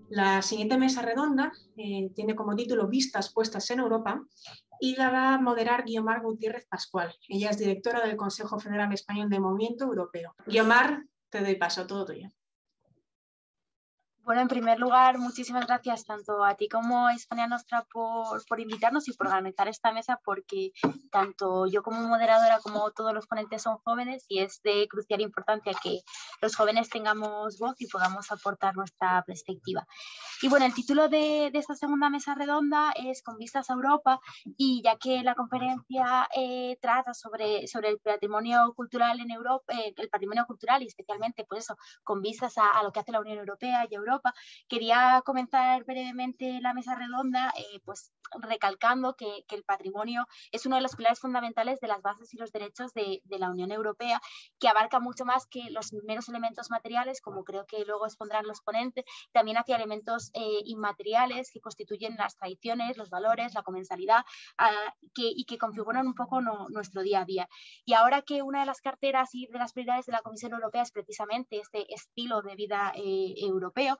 La siguiente mesa redonda tiene como título Vistas puestas en Europa y la va a moderar Guiomar Gutiérrez Pascual. Ella es directora del Consejo Federal Español de Movimiento Europeo. Guiomar, te doy paso, todo tuyo. Bueno, en primer lugar, muchísimas gracias tanto a ti como a Hispania Nostra por invitarnos y por organizar esta mesa, porque tanto yo como moderadora como todos los ponentes son jóvenes y es de crucial importancia que los jóvenes tengamos voz y podamos aportar nuestra perspectiva. Y bueno, el título de esta segunda mesa redonda es Con vistas a Europa, y ya que la conferencia trata sobre el patrimonio cultural en Europa, el patrimonio cultural y especialmente pues eso, con vistas a lo que hace la Unión Europea y Europa, quería comenzar brevemente la mesa redonda pues recalcando que el patrimonio es uno de los pilares fundamentales de las bases y los derechos de la Unión Europea, que abarca mucho más que los meros elementos materiales, como creo que luego expondrán los ponentes, también hacia elementos inmateriales que constituyen las tradiciones, los valores, la comensalidad y que configuran un poco nuestro día a día. Y ahora que una de las carteras y de las prioridades de la Comisión Europea es precisamente este estilo de vida europeo,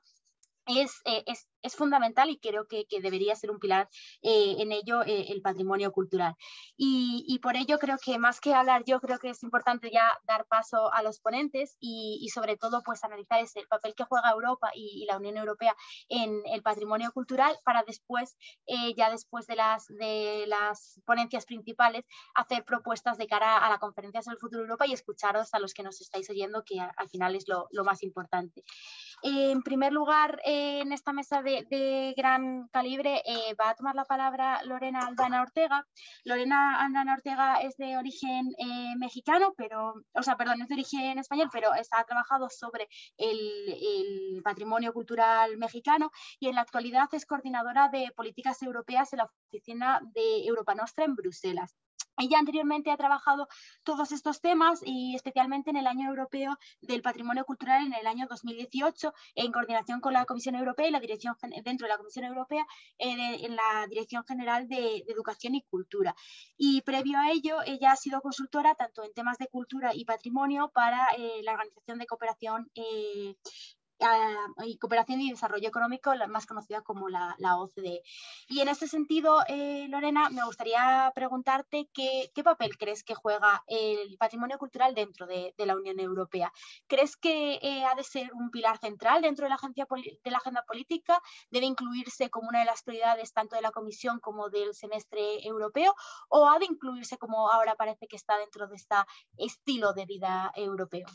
es fundamental y creo que debería ser un pilar en ello el patrimonio cultural. Y por ello creo que más que hablar yo, creo que es importante ya dar paso a los ponentes y sobre todo pues analizar el papel que juega Europa y la Unión Europea en el patrimonio cultural para después, ya después de las ponencias principales, hacer propuestas de cara a la conferencia sobre el futuro de Europa y escucharos a los que nos estáis oyendo, que al final es lo más importante. En primer lugar, en esta mesa de gran calibre va a tomar la palabra Lorena Aldana Ortega. Lorena Aldana Ortega es de origen mexicano, es de origen español, pero ha trabajado sobre el patrimonio cultural mexicano y en la actualidad es coordinadora de políticas europeas en la oficina de Europa Nostra en Bruselas. Ella anteriormente ha trabajado todos estos temas y especialmente en el Año Europeo del Patrimonio Cultural en el año 2018 en coordinación con la Comisión Europea y la dirección dentro de la Comisión Europea en la Dirección General de Educación y Cultura. Y previo a ello, ella ha sido consultora tanto en temas de cultura y patrimonio para la Organización de Cooperación y Cooperación y Desarrollo Económico, la más conocida como la OCDE. Y en este sentido, Lorena, me gustaría preguntarte qué papel crees que juega el patrimonio cultural dentro de la Unión Europea. ¿Crees que ha de ser un pilar central dentro de la agenda política? ¿Debe incluirse como una de las prioridades tanto de la Comisión como del semestre europeo? ¿O ha de incluirse como ahora parece que está dentro de este estilo de vida europeo?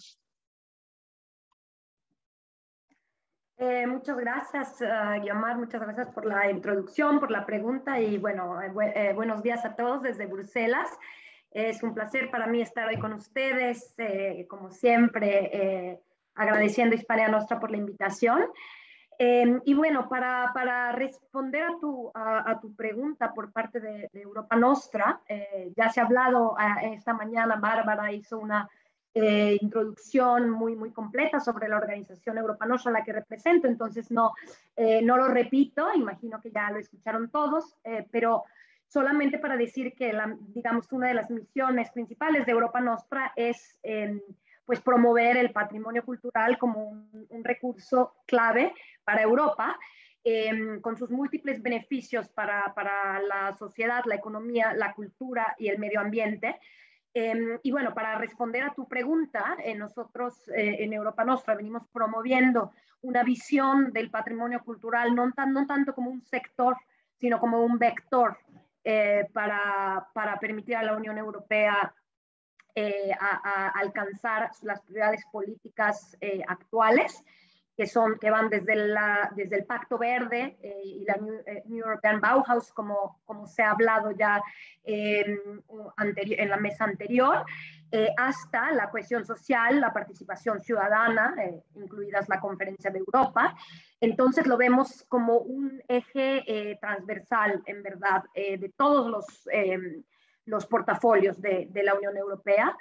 Muchas gracias, Guiomar, muchas gracias por la introducción, por la pregunta y bueno, buenos días a todos desde Bruselas. Es un placer para mí estar hoy con ustedes, como siempre, agradeciendo a Hispania Nostra por la invitación. Y bueno, para responder a tu pregunta por parte de Europa Nostra, ya se ha hablado esta mañana, Bárbara hizo una introducción muy completa sobre la organización Europa Nostra, la que represento, entonces no lo repito, imagino que ya lo escucharon todos, pero solamente para decir que, digamos, una de las misiones principales de Europa Nostra es pues promover el patrimonio cultural como un recurso clave para Europa, con sus múltiples beneficios para la sociedad, la economía, la cultura y el medio ambiente. Y bueno, para responder a tu pregunta, nosotros en Europa Nostra venimos promoviendo una visión del patrimonio cultural no tanto como un sector, sino como un vector para permitir a la Unión Europea a alcanzar las prioridades políticas actuales, que van desde el Pacto Verde y la New European Bauhaus, como se ha hablado ya en la mesa anterior, hasta la cohesión social, la participación ciudadana, incluidas la Conferencia de Europa. Entonces lo vemos como un eje transversal, en verdad, de todos los portafolios de la Unión Europea.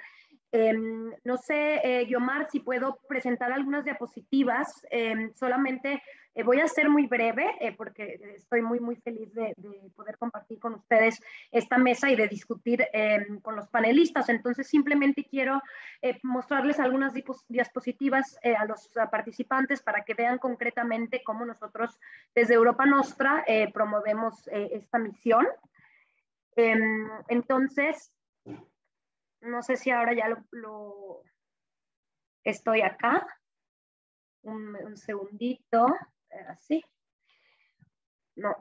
No sé, Guiomar, si puedo presentar algunas diapositivas. Solamente voy a ser muy breve porque estoy muy feliz de poder compartir con ustedes esta mesa y de discutir con los panelistas. Entonces, simplemente quiero mostrarles algunas diapositivas a los participantes para que vean concretamente cómo nosotros desde Europa Nostra promovemos esta misión. Entonces, no sé si ahora ya estoy acá. Un segundito. Así. No.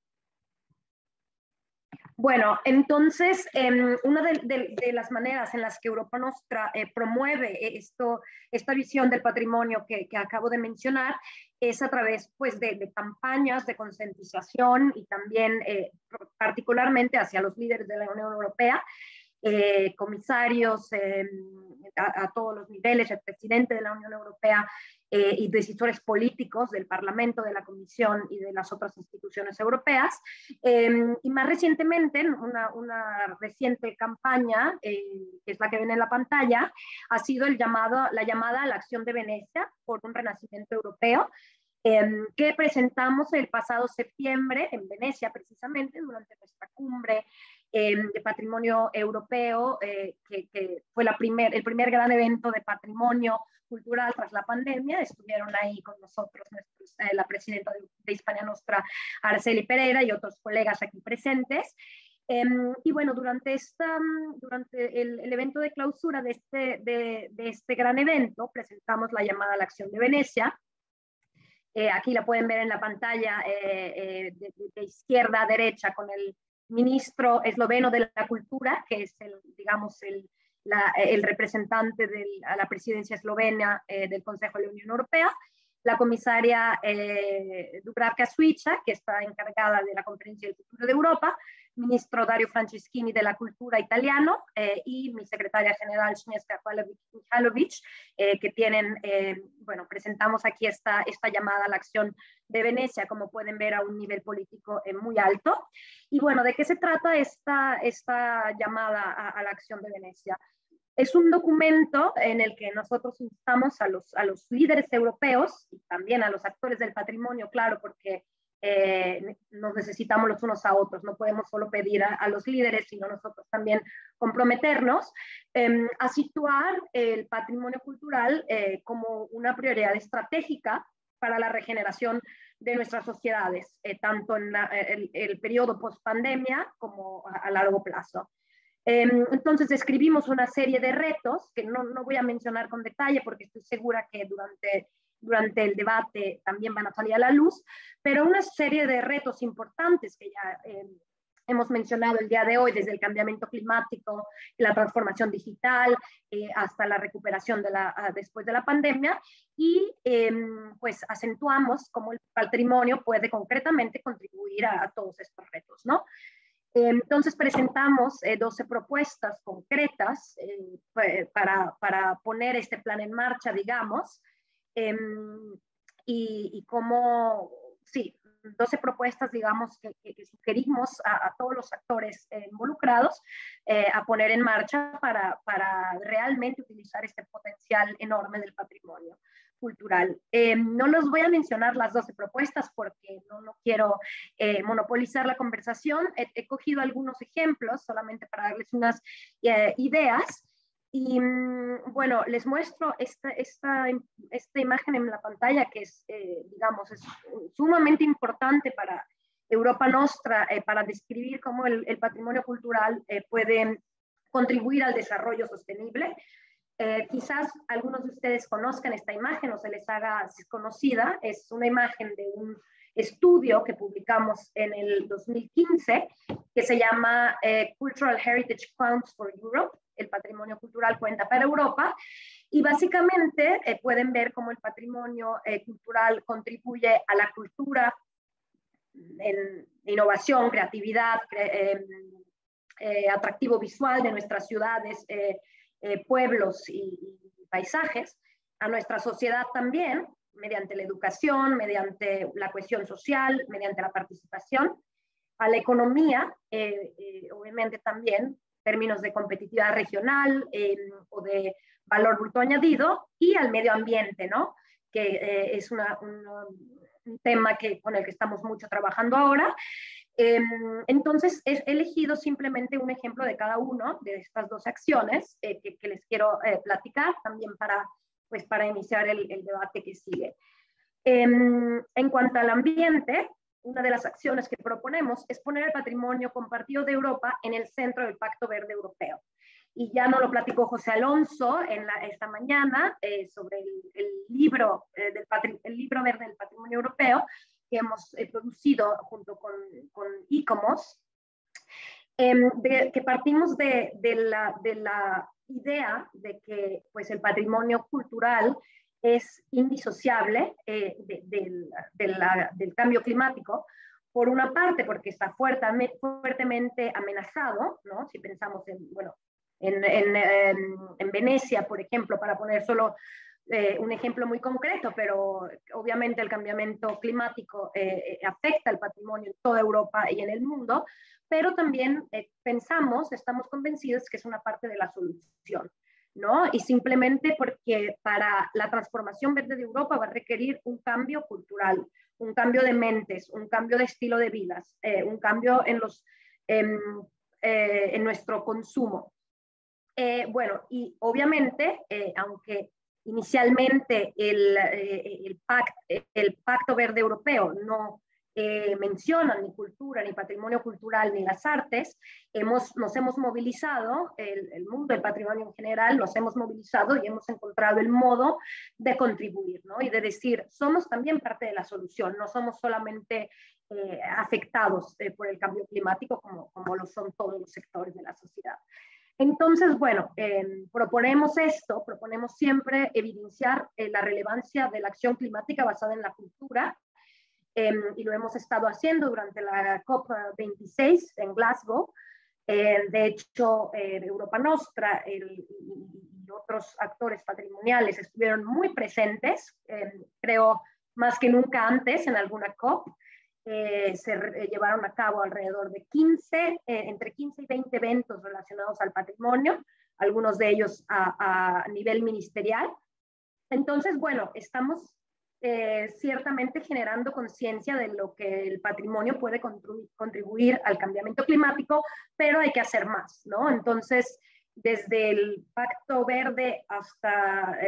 Bueno, entonces, una de las maneras en las que Europa Nostra promueve esta visión del patrimonio que acabo de mencionar es a través pues, de campañas de concientización y también particularmente hacia los líderes de la Unión Europea, comisarios a todos los niveles, el presidente de la Unión Europea y decisores políticos del Parlamento, de la Comisión y de las otras instituciones europeas. Y más recientemente, una reciente campaña, que es la que ven en la pantalla, ha sido la llamada a la acción de Venecia por un renacimiento europeo, que presentamos el pasado septiembre en Venecia, precisamente durante nuestra cumbre de patrimonio europeo, que fue el primer gran evento de patrimonio cultural tras la pandemia. Estuvieron ahí con nosotros la presidenta de Hispania Nostra, Araceli Pereira, y otros colegas aquí presentes. Y bueno, durante el evento de clausura de este gran evento, presentamos la llamada a la acción de Venecia. Aquí la pueden ver en la pantalla de izquierda a derecha, con el ministro esloveno de la cultura, que es el representante a la presidencia eslovena del Consejo de la Unión Europea, la comisaria Dubravka Šuica, que está encargada de la Conferencia del Futuro de Europa, ministro Dario Franceschini de la Cultura italiano, y mi secretaria general Śnieżka Michalovic, que tienen, bueno, presentamos aquí esta llamada a la acción de Venecia, como pueden ver, a un nivel político muy alto. Y bueno, ¿de qué se trata esta llamada a la acción de Venecia? Es un documento en el que nosotros instamos a los líderes europeos y también a los actores del patrimonio, claro, porque nos necesitamos los unos a otros. No podemos solo pedir a los líderes, sino nosotros también comprometernos a situar el patrimonio cultural como una prioridad estratégica para la regeneración de nuestras sociedades, tanto en el periodo post-pandemia como a largo plazo. Entonces describimos una serie de retos que no voy a mencionar con detalle porque estoy segura que durante el debate también van a salir a la luz, pero una serie de retos importantes que ya hemos mencionado el día de hoy, desde el cambiamiento climático, la transformación digital, hasta la recuperación después de la pandemia, y pues acentuamos cómo el patrimonio puede concretamente contribuir a todos estos retos, ¿no? Entonces presentamos 12 propuestas concretas para poner este plan en marcha, digamos, y como, sí, 12 propuestas, digamos, que sugerimos a todos los actores involucrados a poner en marcha para realmente utilizar este potencial enorme del patrimonio cultural. No los voy a mencionar las 12 propuestas porque no quiero monopolizar la conversación. He cogido algunos ejemplos solamente para darles unas ideas. Y bueno, les muestro esta imagen en la pantalla que es, digamos, es sumamente importante para Europa Nostra, para describir cómo el patrimonio cultural puede contribuir al desarrollo sostenible. Quizás algunos de ustedes conozcan esta imagen o se les haga conocida. Es una imagen de un estudio que publicamos en el 2015 que se llama Cultural Heritage Counts for Europe, el patrimonio cultural cuenta para Europa, y básicamente pueden ver cómo el patrimonio cultural contribuye a la cultura, en innovación, creatividad, atractivo visual de nuestras ciudades, pueblos y paisajes, a nuestra sociedad también, mediante la educación, mediante la cohesión social, mediante la participación, a la economía, obviamente también, términos de competitividad regional o de valor bruto añadido, y al medio ambiente, ¿no? Que es un tema con el que estamos mucho trabajando ahora. Entonces, he elegido simplemente un ejemplo de cada uno de estas dos acciones que les quiero platicar también para iniciar el debate que sigue. En cuanto al ambiente, una de las acciones que proponemos es poner el patrimonio compartido de Europa en el centro del Pacto Verde Europeo. Y ya nos lo platicó José Alonso esta mañana sobre el libro verde del patrimonio europeo que hemos producido junto con ICOMOS, que partimos de la idea de que pues, el patrimonio cultural es indisociable del cambio climático, por una parte porque está fuertemente amenazado, ¿no? Si pensamos en Venecia, por ejemplo, para poner solo un ejemplo muy concreto, pero obviamente el cambiamiento climático afecta el patrimonio en toda Europa y en el mundo, pero también estamos convencidos que es una parte de la solución, ¿no? Y simplemente porque para la transformación verde de Europa va a requerir un cambio cultural, un cambio de mentes, un cambio de estilo de vidas, un cambio en nuestro consumo. Y obviamente, aunque inicialmente el Pacto Verde Europeo no menciona ni cultura, ni patrimonio cultural, ni las artes, nos hemos movilizado, el mundo del patrimonio en general, nos hemos movilizado y hemos encontrado el modo de contribuir, ¿no? Y de decir, somos también parte de la solución, no somos solamente afectados por el cambio climático como lo son todos los sectores de la sociedad. Entonces, proponemos siempre evidenciar la relevancia de la acción climática basada en la cultura, y lo hemos estado haciendo durante la COP26 en Glasgow. De hecho, Europa Nostra y otros actores patrimoniales estuvieron muy presentes, creo más que nunca antes en alguna COP. Se llevaron a cabo alrededor de entre 15 y 20 eventos relacionados al patrimonio, algunos de ellos a nivel ministerial. Entonces, estamos ciertamente generando conciencia de lo que el patrimonio puede contribuir al cambiamiento climático, pero hay que hacer más, ¿no? Entonces, desde el Pacto Verde hasta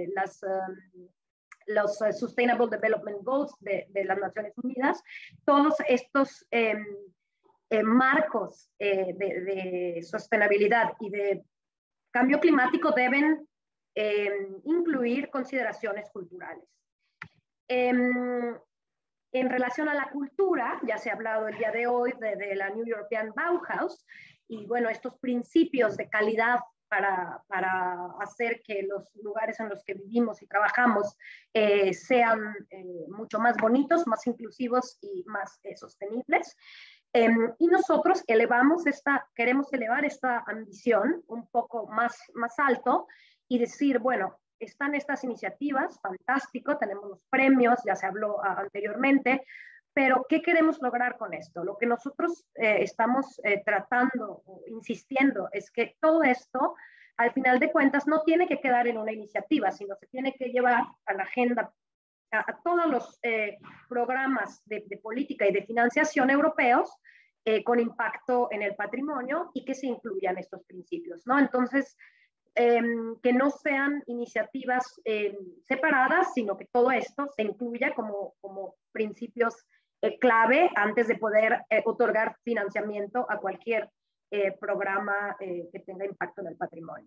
los Sustainable Development Goals de las Naciones Unidas, todos estos marcos de sostenibilidad y de cambio climático deben incluir consideraciones culturales. En relación a la cultura, ya se ha hablado el día de hoy de la New European Bauhaus, y estos principios de calidad para hacer que los lugares en los que vivimos y trabajamos sean mucho más bonitos, más inclusivos y más sostenibles. Y nosotros queremos elevar esta ambición un poco más alto y decir, están estas iniciativas, fantástico, tenemos los premios, ya se habló anteriormente, pero ¿qué queremos lograr con esto? Lo que nosotros estamos tratando o insistiendo es que todo esto, al final de cuentas, no tiene que quedar en una iniciativa, sino se tiene que llevar a la agenda, a todos los programas de política y de financiación europeos con impacto en el patrimonio y que se incluyan estos principios, ¿no? Entonces, que no sean iniciativas separadas, sino que todo esto se incluya como principios clave antes de poder otorgar financiamiento a cualquier programa que tenga impacto en el patrimonio.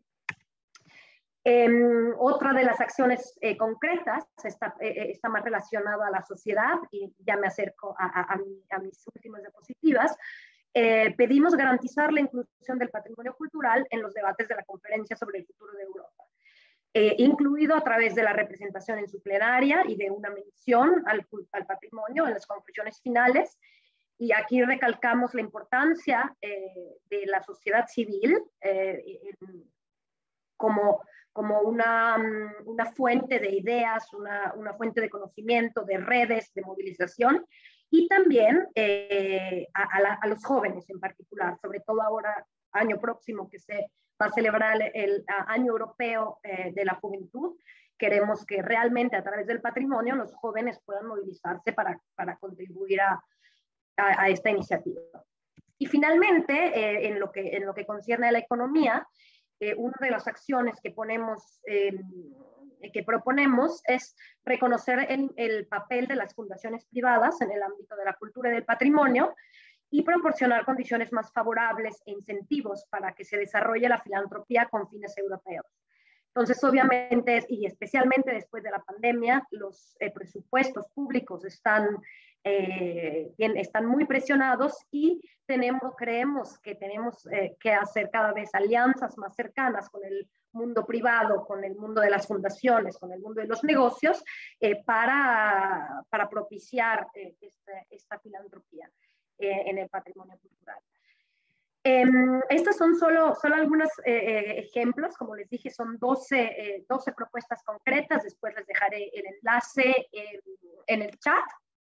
Otra de las acciones concretas está más relacionada a la sociedad, y ya me acerco a mis últimas diapositivas. Pedimos garantizar la inclusión del patrimonio cultural en los debates de la Conferencia sobre el Futuro de Europa, incluido a través de la representación en su plenaria y de una mención al patrimonio en las conclusiones finales. Y aquí recalcamos la importancia de la sociedad civil como una fuente de ideas, una fuente de conocimiento, de redes, de movilización, y también a los jóvenes en particular, sobre todo ahora año próximo que se va a celebrar el Año Europeo de la Juventud. Queremos que realmente a través del patrimonio los jóvenes puedan movilizarse para contribuir a esta iniciativa. Y finalmente, en lo que concierne a la economía, una de las acciones que proponemos es reconocer el papel de las fundaciones privadas en el ámbito de la cultura y del patrimonio y proporcionar condiciones más favorables e incentivos para que se desarrolle la filantropía con fines europeos. Entonces, obviamente, y especialmente después de la pandemia, los presupuestos públicos están muy presionados y creemos que tenemos que hacer cada vez alianzas más cercanas con el mundo privado, con el mundo de las fundaciones, con el mundo de los negocios, para propiciar esta filantropía en el patrimonio cultural. Estos son solo algunos ejemplos, como les dije, son 12 propuestas concretas, después les dejaré el enlace en el chat.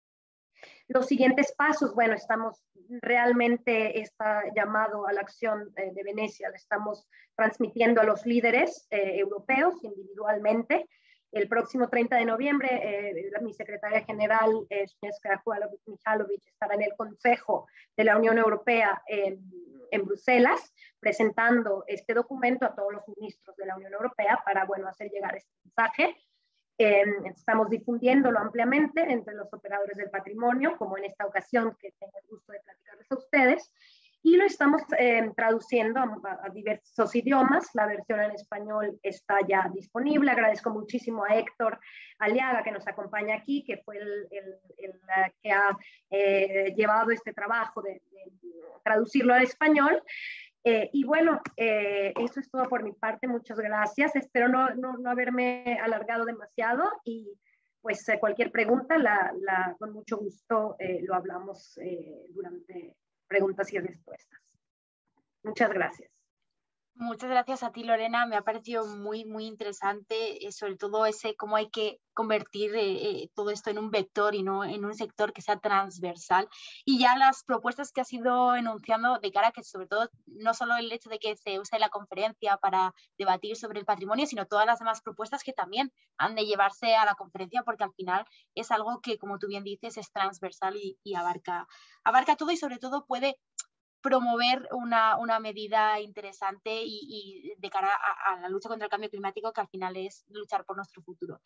Los siguientes pasos, bueno, estamos realmente, este llamado a la acción de Venecia, lo estamos transmitiendo a los líderes europeos individualmente. El próximo 30 de noviembre, mi secretaria general, Snežka Mihajlović, estará en el Consejo de la Unión Europea en Bruselas, presentando este documento a todos los ministros de la Unión Europea para, bueno, hacer llegar este mensaje. Estamos difundiéndolo ampliamente entre los operadores del patrimonio, como en esta ocasión que tengo el gusto de platicarles a ustedes, y lo estamos traduciendo a diversos idiomas. La versión en español está ya disponible. Agradezco muchísimo a Héctor Aliaga, que nos acompaña aquí, que fue el que ha llevado este trabajo de traducirlo al español. Y bueno, eso es todo por mi parte. Muchas gracias. Espero no haberme alargado demasiado y pues cualquier pregunta, con mucho gusto lo hablamos durante preguntas y respuestas. Muchas gracias. Muchas gracias a ti, Lorena. Me ha parecido muy, muy interesante, sobre todo cómo hay que convertir todo esto en un vector y no en un sector que sea transversal. Y ya las propuestas que has ido enunciando de cara a que, sobre todo, no solo el hecho de que se use la conferencia para debatir sobre el patrimonio, sino todas las demás propuestas que también han de llevarse a la conferencia, porque al final es algo que, como tú bien dices, es transversal y abarca todo y, sobre todo, puede promover una medida interesante y de cara a la lucha contra el cambio climático, que al final es luchar por nuestro futuro.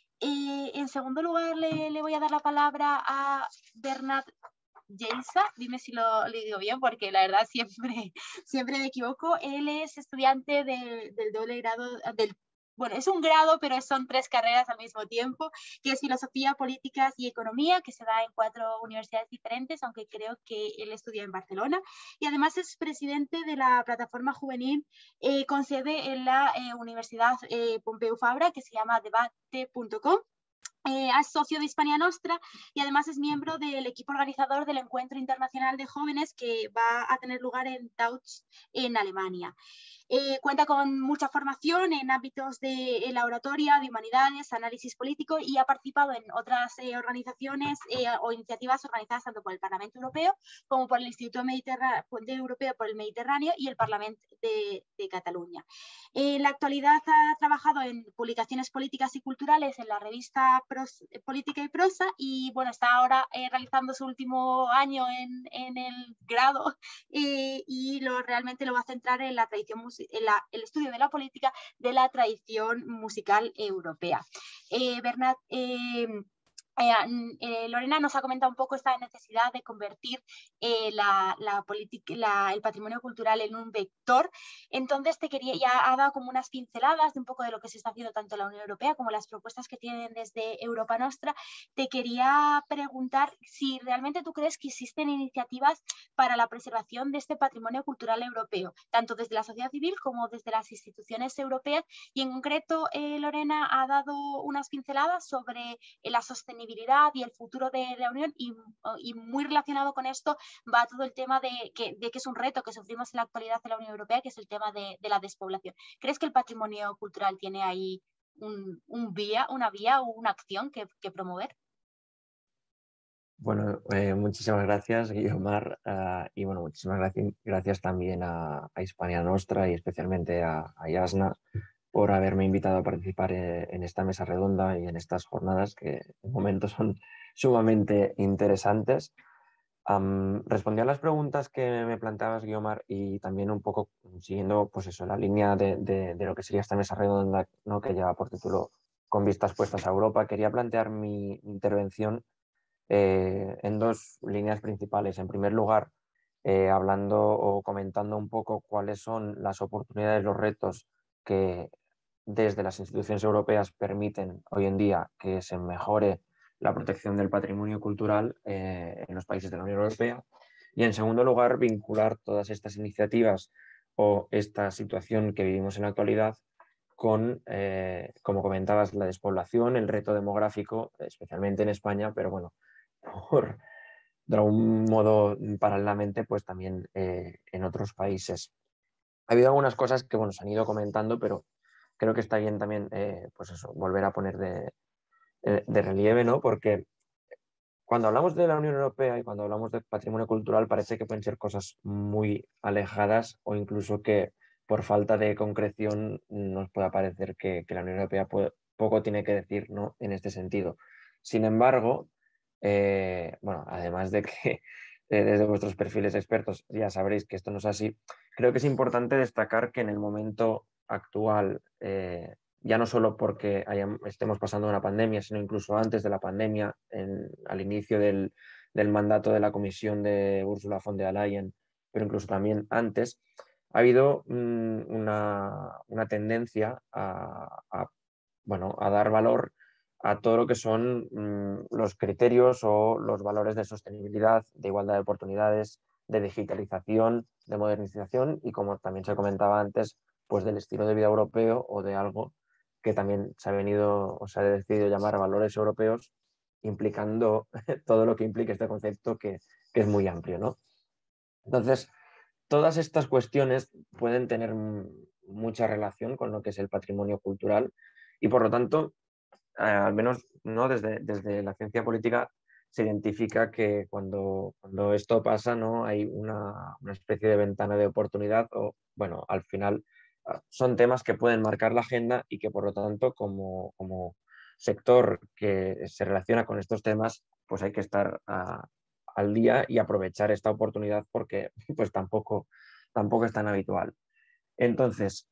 En segundo lugar, le voy a dar la palabra a Bernat Lleisa, dime si lo digo bien, porque la verdad siempre me equivoco. Él es estudiante del doble grado, bueno, es un grado, pero son 3 carreras al mismo tiempo, que es Filosofía, Políticas y Economía, que se da en 4 universidades diferentes, aunque creo que él estudia en Barcelona. Y además es presidente de la plataforma juvenil con sede en la Universidad Pompeu Fabra, que se llama debate.com. Es socio de Hispania Nostra y además es miembro del equipo organizador del Encuentro Internacional de Jóvenes que va a tener lugar en Taunus, en Alemania. Cuenta con mucha formación en ámbitos de la oratoria, de humanidades, análisis político y ha participado en otras organizaciones o iniciativas organizadas tanto por el Parlamento Europeo como por el Instituto Europeo por el Mediterráneo y el Parlamento de Cataluña. En la actualidad ha trabajado en publicaciones políticas y culturales en la revista Política y Prosa y bueno, está ahora realizando su último año en el grado y realmente lo va a centrar en la tradición el estudio de la política de la tradición musical europea. Bernat, Lorena nos ha comentado un poco esta necesidad de convertir el patrimonio cultural en un vector. Entonces ya ha dado como unas pinceladas de un poco de lo que se está haciendo tanto en la Unión Europea como las propuestas que tienen desde Europa Nostra. Te quería preguntar si realmente tú crees que existen iniciativas para la preservación de este patrimonio cultural europeo, tanto desde la sociedad civil como desde las instituciones europeas, y en concreto Lorena ha dado unas pinceladas sobre la sostenibilidad y el futuro de la Unión y muy relacionado con esto va todo el tema de que es un reto que sufrimos en la actualidad en la Unión Europea, que es el tema de la despoblación. ¿Crees que el patrimonio cultural tiene ahí una vía o una acción que promover? Bueno, muchísimas gracias, Guiomar, y bueno, muchísimas gracias también a Hispania Nostra y especialmente a Yasna por haberme invitado a participar en esta mesa redonda y en estas jornadas que de momento son sumamente interesantes. Respondí a las preguntas que me planteabas, Guiomar, y también un poco siguiendo pues eso, la línea de lo que sería esta mesa redonda, ¿no?, que lleva por título Con vistas puestas a Europa. Quería plantear mi intervención en dos líneas principales. En primer lugar, hablando o comentando un poco cuáles son las oportunidades, los retos que desde las instituciones europeas permiten hoy en día que se mejore la protección del patrimonio cultural en los países de la Unión Europea. Y en segundo lugar, vincular todas estas iniciativas o esta situación que vivimos en la actualidad con, como comentabas, la despoblación, el reto demográfico, especialmente en España, pero bueno, por, de algún modo paralelamente, pues también en otros países. Ha habido algunas cosas que bueno, se han ido comentando, pero creo que está bien también pues eso, volver a poner de relieve, ¿no? Porque cuando hablamos de la Unión Europea y cuando hablamos de patrimonio cultural parece que pueden ser cosas muy alejadas o incluso que por falta de concreción nos pueda parecer que la Unión Europea poco tiene que decir, ¿no?, en este sentido. Sin embargo, bueno, además de que desde vuestros perfiles expertos ya sabréis que esto no es así, creo que es importante destacar que en el momento actual, ya no solo porque estemos pasando una pandemia, sino incluso antes de la pandemia, al inicio del mandato de la comisión de Ursula von der Leyen, pero incluso también antes, ha habido una tendencia bueno, a dar valor a todo lo que son los criterios o los valores de sostenibilidad, de igualdad de oportunidades, de digitalización, de modernización y, como también se comentaba antes, pues del estilo de vida europeo o de algo que también se ha venido o se ha decidido llamar valores europeos, implicando todo lo que implica este concepto que es muy amplio, ¿no? Entonces, todas estas cuestiones pueden tener mucha relación con lo que es el patrimonio cultural y, por lo tanto, al menos no desde la ciencia política se identifica que cuando esto pasa, ¿no?, hay una especie de ventana de oportunidad o, bueno, al final son temas que pueden marcar la agenda y que, por lo tanto, como sector que se relaciona con estos temas, pues hay que estar al día y aprovechar esta oportunidad porque pues tampoco es tan habitual. Entonces,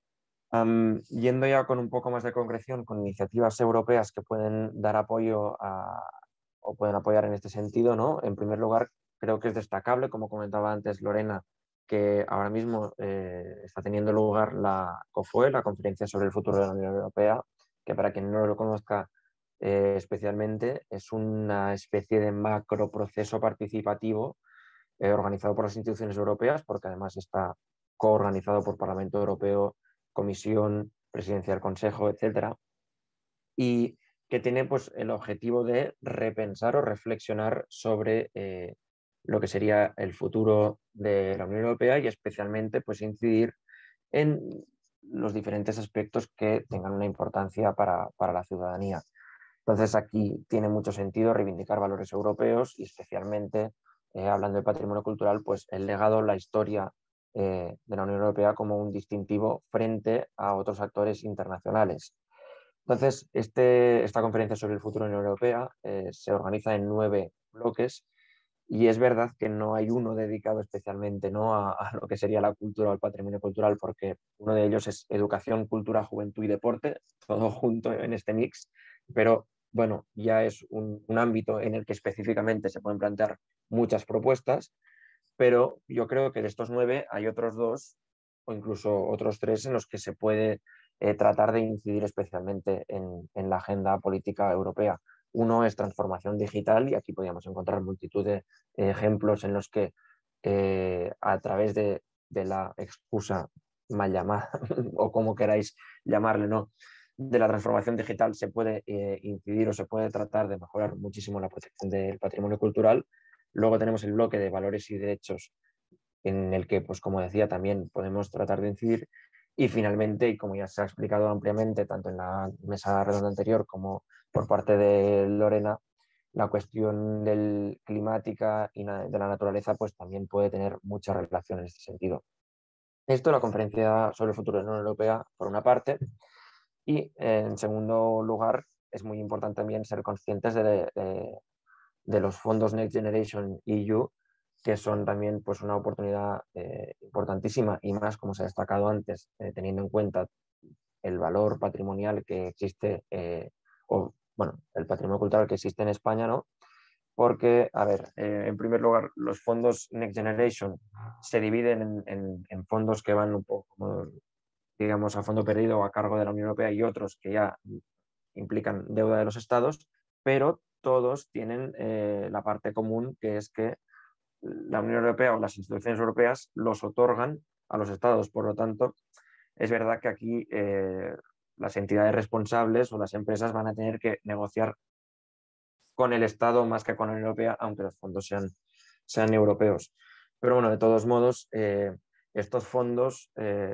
yendo ya con un poco más de concreción, con iniciativas europeas que pueden dar apoyo o pueden apoyar en este sentido, ¿no? En primer lugar, creo que es destacable, como comentaba antes Lorena, que ahora mismo está teniendo lugar la COFUE, la Conferencia sobre el Futuro de la Unión Europea, que para quien no lo conozca especialmente, es una especie de macro proceso participativo organizado por las instituciones europeas, porque además está coorganizado por Parlamento Europeo, Comisión, Presidencia del Consejo, etcétera, y que tiene pues, el objetivo de repensar o reflexionar sobre lo que sería el futuro de la Unión Europea y especialmente pues, incidir en los diferentes aspectos que tengan una importancia para la ciudadanía. Entonces aquí tiene mucho sentido reivindicar valores europeos y especialmente, hablando de patrimonio cultural, pues el legado, la historia de la Unión Europea como un distintivo frente a otros actores internacionales. Entonces, esta conferencia sobre el futuro de la Unión Europea se organiza en 9 bloques y es verdad que no hay uno dedicado especialmente, ¿no?, a lo que sería la cultura o el patrimonio cultural, porque uno de ellos es educación, cultura, juventud y deporte, todo junto en este mix, pero bueno, ya es un ámbito en el que específicamente se pueden plantear muchas propuestas, pero yo creo que de estos 9 hay otros 2 o incluso otros 3 en los que se puede tratar de incidir especialmente en la agenda política europea. Uno es transformación digital y aquí podríamos encontrar multitud de ejemplos en los que a través de la excusa mal llamada o como queráis llamarle, ¿no?, de la transformación digital se puede incidir o se puede tratar de mejorar muchísimo la protección del patrimonio cultural. Luego tenemos el bloque de valores y derechos en el que, pues como decía, también podemos tratar de incidir. Y finalmente, y como ya se ha explicado ampliamente, tanto en la mesa redonda anterior como por parte de Lorena, la cuestión climática y de la naturaleza pues también puede tener mucha relación en este sentido. Esto, la conferencia sobre el futuro de la Unión Europea, por una parte, y en segundo lugar, es muy importante también ser conscientes de los fondos Next Generation EU, que son también pues, una oportunidad importantísima y más, como se ha destacado antes, teniendo en cuenta el valor patrimonial que existe, o bueno, el patrimonio cultural que existe en España, ¿no? Porque, a ver, en primer lugar, los fondos Next Generation se dividen en fondos que van un poco, como, digamos, a fondo perdido o a cargo de la Unión Europea y otros que ya implican deuda de los estados, pero todos tienen la parte común, que es que la Unión Europea o las instituciones europeas los otorgan a los estados. Por lo tanto, es verdad que aquí las entidades responsables o las empresas van a tener que negociar con el Estado más que con la Unión Europea, aunque los fondos sean europeos. Pero bueno, de todos modos, estos fondos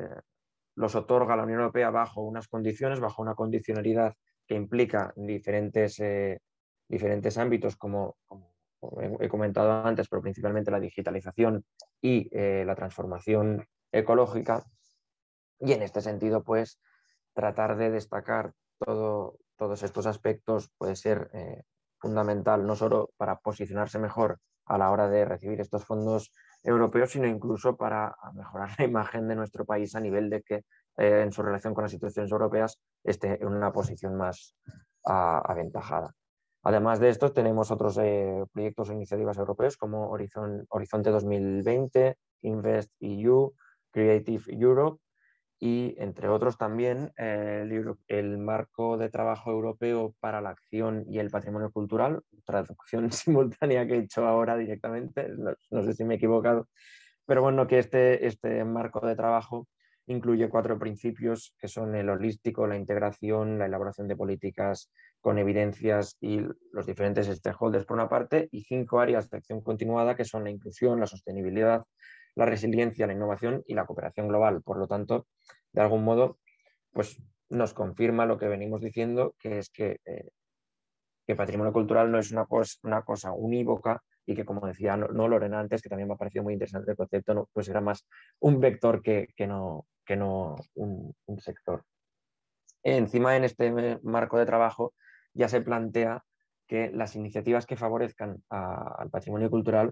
los otorga la Unión Europea bajo unas condiciones, bajo una condicionalidad que implica diferentes ámbitos, como he comentado antes, pero principalmente la digitalización y la transformación ecológica. Y en este sentido, pues, tratar de destacar todos estos aspectos puede ser fundamental, no solo para posicionarse mejor a la hora de recibir estos fondos europeos, sino incluso para mejorar la imagen de nuestro país a nivel de que en su relación con las instituciones europeas esté en una posición más aventajada. Además de esto, tenemos otros proyectos o iniciativas europeos como Horizonte 2020, Invest EU, Creative Europe, y entre otros también el marco de trabajo europeo para la acción y el patrimonio cultural, traducción simultánea que he hecho ahora directamente, no sé si me he equivocado, pero bueno, que este marco de trabajo incluye 4 principios que son el holístico, la integración, la elaboración de políticas con evidencias y los diferentes stakeholders por una parte, y 5 áreas de acción continuada que son la inclusión, la sostenibilidad, la resiliencia, la innovación y la cooperación global. Por lo tanto, de algún modo, pues nos confirma lo que venimos diciendo, que es que patrimonio cultural no es una cosa unívoca y que, como decía no Lorena antes, que también me ha parecido muy interesante el concepto, no, pues era más un vector que no un sector. Encima, en este marco de trabajo ya se plantea que las iniciativas que favorezcan al patrimonio cultural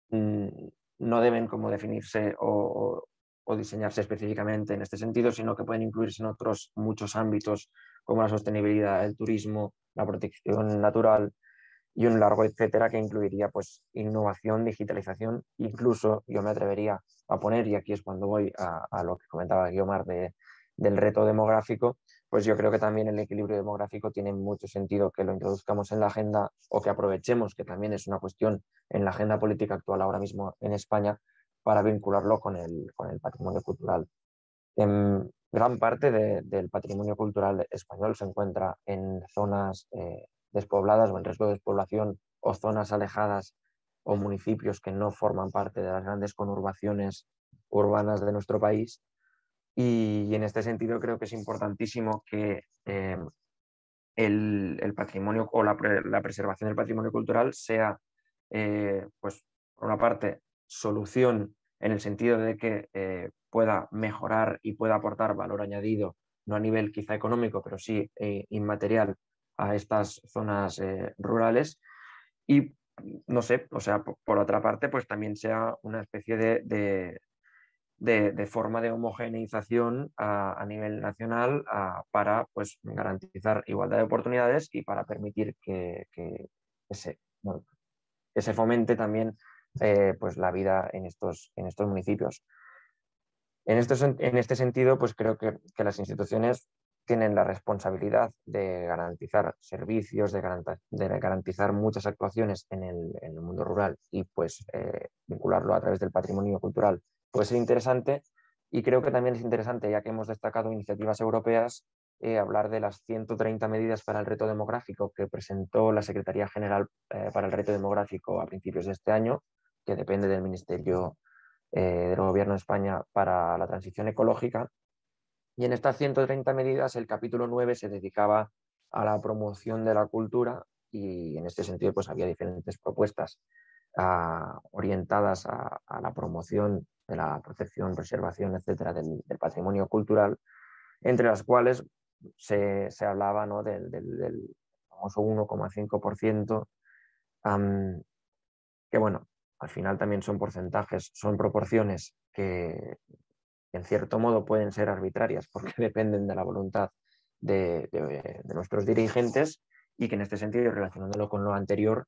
no deben como definirse o diseñarse específicamente en este sentido, sino que pueden incluirse en otros muchos ámbitos como la sostenibilidad, el turismo, la protección natural y un largo etcétera que incluiría pues innovación, digitalización, incluso yo me atrevería a poner, y aquí es cuando voy a lo que comentaba Guiomar del reto demográfico, pues yo creo que también el equilibrio demográfico tiene mucho sentido que lo introduzcamos en la agenda o que aprovechemos, que también es una cuestión en la agenda política actual ahora mismo en España, para vincularlo con el patrimonio cultural. Gran parte del patrimonio cultural español se encuentra en zonas despobladas o en riesgo de despoblación, o zonas alejadas o municipios que no forman parte de las grandes conurbaciones urbanas de nuestro país. Y en este sentido creo que es importantísimo que el patrimonio o la preservación del patrimonio cultural sea, pues, por una parte, solución en el sentido de que pueda mejorar y pueda aportar valor añadido, no a nivel quizá económico, pero sí inmaterial, a estas zonas rurales. Y no sé, o sea, por otra parte, pues también sea una especie de forma de homogeneización a nivel nacional para pues, garantizar igualdad de oportunidades y para permitir que se fomente también pues, la vida en estos municipios. En este sentido, pues creo que las instituciones tienen la responsabilidad de garantizar servicios, de garantizar muchas actuaciones en el mundo rural y pues vincularlo a través del patrimonio cultural puede ser interesante. Y creo que también es interesante, ya que hemos destacado iniciativas europeas, hablar de las 130 medidas para el reto demográfico que presentó la Secretaría General para el Reto Demográfico a principios de este año, que depende del Ministerio del Gobierno de España para la transición ecológica. Y en estas 130 medidas, el capítulo 9 se dedicaba a la promoción de la cultura y en este sentido pues había diferentes propuestas orientadas a la promoción de la protección, preservación, etcétera, del patrimonio cultural, entre las cuales se hablaba, ¿no?, del famoso 1,5%, que bueno, al final también son porcentajes, son proporciones que en cierto modo pueden ser arbitrarias porque dependen de la voluntad de nuestros dirigentes, y que en este sentido, relacionándolo con lo anterior,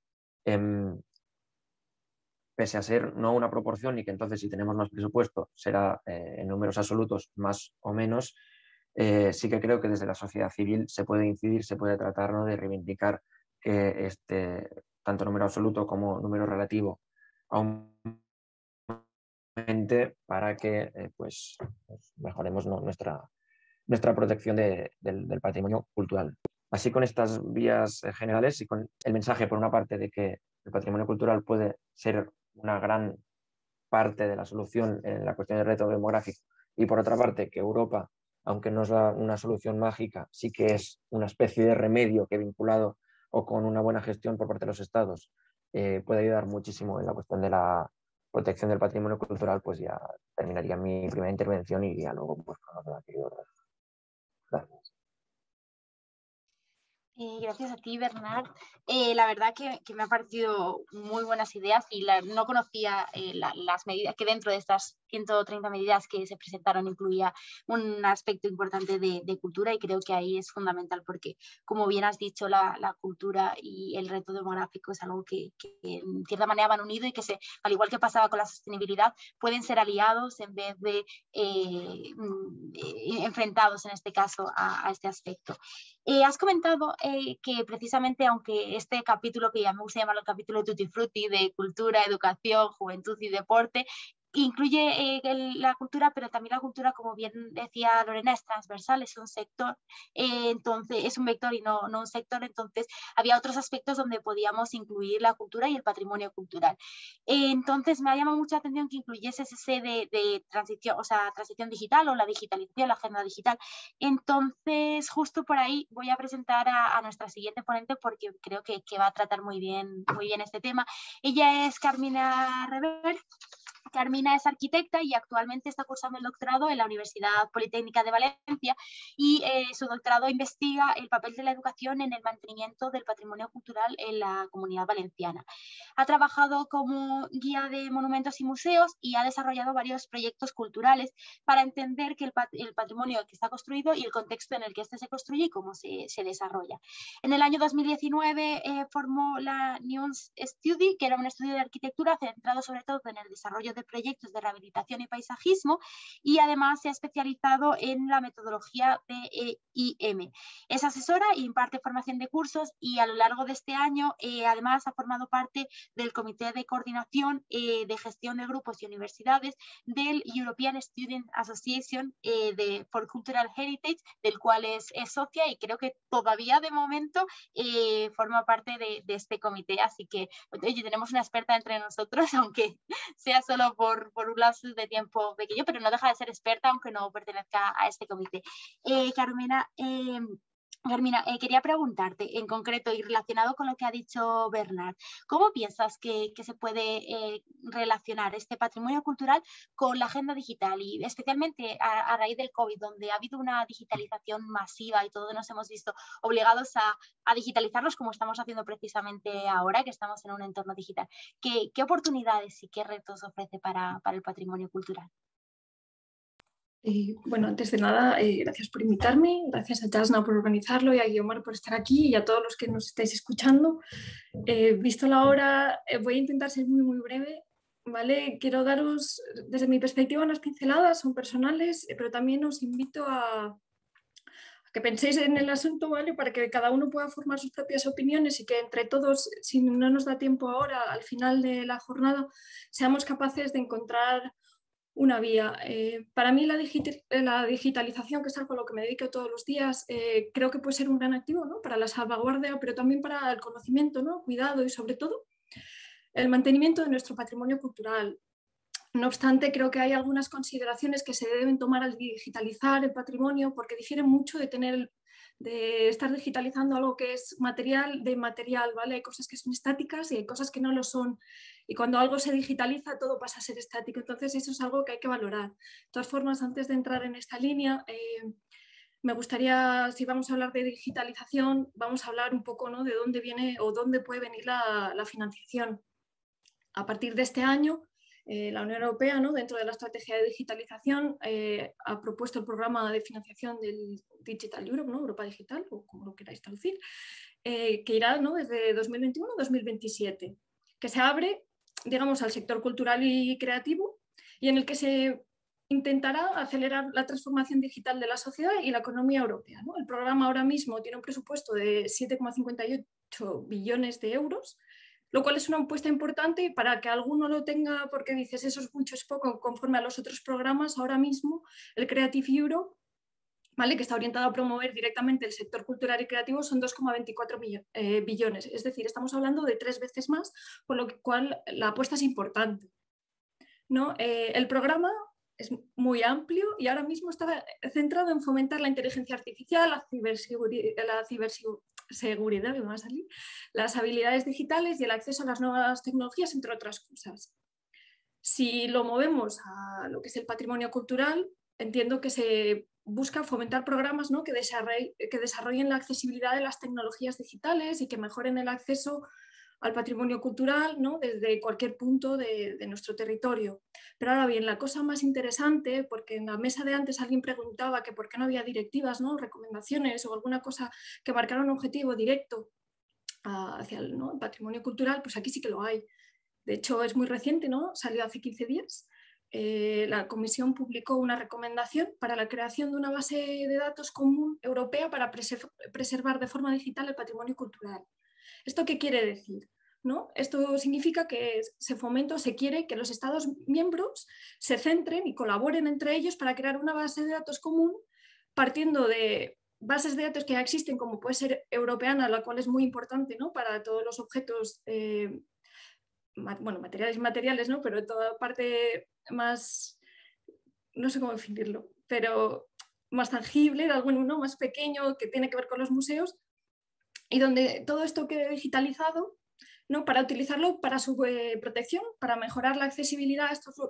pese a ser no una proporción y que entonces si tenemos más presupuesto será en números absolutos más o menos, sí que creo que desde la sociedad civil se puede incidir, se puede tratar, ¿no?, de reivindicar que tanto número absoluto como número relativo aumente para que pues mejoremos, ¿no?, nuestra protección del patrimonio cultural. Así, con estas vías generales y con el mensaje, por una parte, de que el patrimonio cultural puede ser una gran parte de la solución en la cuestión del reto demográfico, y por otra parte que Europa, aunque no es una solución mágica, sí que es una especie de remedio que, vinculado o con una buena gestión por parte de los estados, puede ayudar muchísimo en la cuestión de la protección del patrimonio cultural, pues ya terminaría mi primera intervención y ya luego pues con los demás. Gracias. Gracias a ti, Bernard. La verdad que me han parecido muy buenas ideas y no conocía las medidas, que dentro de estas 130 medidas que se presentaron incluía un aspecto importante de cultura, y creo que ahí es fundamental porque, como bien has dicho, la cultura y el reto demográfico es algo que en cierta manera van unidos, y que al igual que pasaba con la sostenibilidad, pueden ser aliados en vez de enfrentados en este caso a este aspecto. Has comentado que precisamente, aunque este capítulo, que ya me gusta llamarlo el capítulo Tutti Frutti, de cultura, educación, juventud y deporte, incluye la cultura, pero también la cultura, como bien decía Lorena, es transversal, es un sector, entonces es un vector y no un sector. Entonces había otros aspectos donde podíamos incluir la cultura y el patrimonio cultural. Entonces me ha llamado mucho la atención que incluyese ese de transición, o sea, transición digital, o la digitalización, la agenda digital. Entonces, justo por ahí voy a presentar a nuestra siguiente ponente, porque creo que va a tratar muy bien este tema. Ella es Carmina Rever. Carmina es arquitecta y actualmente está cursando el doctorado en la Universidad Politécnica de Valencia, y su doctorado investiga el papel de la educación en el mantenimiento del patrimonio cultural en la Comunidad Valenciana. Ha trabajado como guía de monumentos y museos y ha desarrollado varios proyectos culturales para entender que el patrimonio que está construido y el contexto en el que éste se construye y cómo se desarrolla. En el año 2019 formó la NIONS Study, que era un estudio de arquitectura centrado sobre todo en el desarrollo de proyectos de rehabilitación y paisajismo, y además se ha especializado en la metodología de IM. Es asesora e imparte formación de cursos, y a lo largo de este año además ha formado parte del Comité de Coordinación de Gestión de Grupos y Universidades del European Student Association for Cultural Heritage, del cual es socia, y creo que todavía de momento forma parte de este comité. Así que, oye, tenemos una experta entre nosotros, aunque sea solo por un lapso de tiempo pequeño, pero no deja de ser experta aunque no pertenezca a este comité. Carmina, quería preguntarte en concreto, y relacionado con lo que ha dicho Bernard, ¿cómo piensas que se puede relacionar este patrimonio cultural con la agenda digital? Y especialmente a raíz del COVID, donde ha habido una digitalización masiva y todos nos hemos visto obligados a digitalizarnos, como estamos haciendo precisamente ahora, que estamos en un entorno digital. ¿Qué oportunidades y qué retos ofrece para el patrimonio cultural? Bueno, antes de nada, gracias por invitarme, gracias a Jasna por organizarlo, y a Guiomar por estar aquí, y a todos los que nos estáis escuchando. Visto la hora, voy a intentar ser muy breve, ¿vale? Quiero daros, desde mi perspectiva, unas pinceladas, son personales, pero también os invito a que penséis en el asunto, ¿vale? Para que cada uno pueda formar sus propias opiniones, y que entre todos, si no nos da tiempo ahora, al final de la jornada, seamos capaces de encontrar una vía. Para mí la digitalización, que es algo a lo que me dedico todos los días, creo que puede ser un gran activo, ¿no?, para la salvaguardia, pero también para el conocimiento, ¿no?, cuidado y sobre todo el mantenimiento de nuestro patrimonio cultural. No obstante, creo que hay algunas consideraciones que se deben tomar al digitalizar el patrimonio, porque difieren mucho de tener de estar digitalizando algo que es material de inmaterial, ¿vale? Hay cosas que son estáticas y hay cosas que no lo son. Y cuando algo se digitaliza, todo pasa a ser estático. Entonces, eso es algo que hay que valorar. De todas formas, antes de entrar en esta línea, me gustaría, si vamos a hablar de digitalización, vamos a hablar un poco, ¿no?, de dónde viene o dónde puede venir la financiación. A partir de este año, la Unión Europea, ¿no?, dentro de la estrategia de digitalización, ha propuesto el programa de financiación del Digital Europe, ¿no?, Europa Digital, o como lo queráis traducir, que irá, ¿no?, desde 2021 a 2027, que se abre, digamos, al sector cultural y creativo y en el que se intentará acelerar la transformación digital de la sociedad y la economía europea, ¿no? El programa ahora mismo tiene un presupuesto de 7,58 billones de euros, lo cual es una apuesta importante para que alguno lo tenga, porque dices eso es mucho, es poco, conforme a los otros programas. Ahora mismo el Creative Europe, ¿vale?, que está orientado a promover directamente el sector cultural y creativo, son 2,24 billones. Es decir, estamos hablando de 3 veces más, por lo cual la apuesta es importante, ¿no? El programa es muy amplio y ahora mismo está centrado en fomentar la inteligencia artificial, la ciberseguridad, que me va a salir, las habilidades digitales y el acceso a las nuevas tecnologías, entre otras cosas. Si lo movemos a lo que es el patrimonio cultural, entiendo que se busca fomentar programas, ¿no?, que desarrollen la accesibilidad de las tecnologías digitales y que mejoren el acceso al patrimonio cultural, ¿no?, desde cualquier punto de nuestro territorio. Pero ahora bien, la cosa más interesante, porque en la mesa de antes alguien preguntaba que por qué no había directivas, ¿no?, recomendaciones o alguna cosa que marcara un objetivo directo hacia el, ¿no?, el patrimonio cultural, pues aquí sí que lo hay. De hecho, es muy reciente, ¿no?, salió hace 15 días. La Comisión publicó una recomendación para la creación de una base de datos común europea para preservar de forma digital el patrimonio cultural. ¿Esto qué quiere decir? ¿No? Esto significa que se quiere que los Estados miembros se centren y colaboren entre ellos para crear una base de datos común, partiendo de bases de datos que ya existen, como puede ser Europeana, la cual es muy importante, ¿no?, para todos los objetos, bueno, materiales y inmateriales, ¿no?, pero toda parte más, no sé cómo definirlo, pero más tangible, de algún, ¿no?, más pequeño, que tiene que ver con los museos, y donde todo esto quede digitalizado, ¿no?, para utilizarlo para su protección, para mejorar la accesibilidad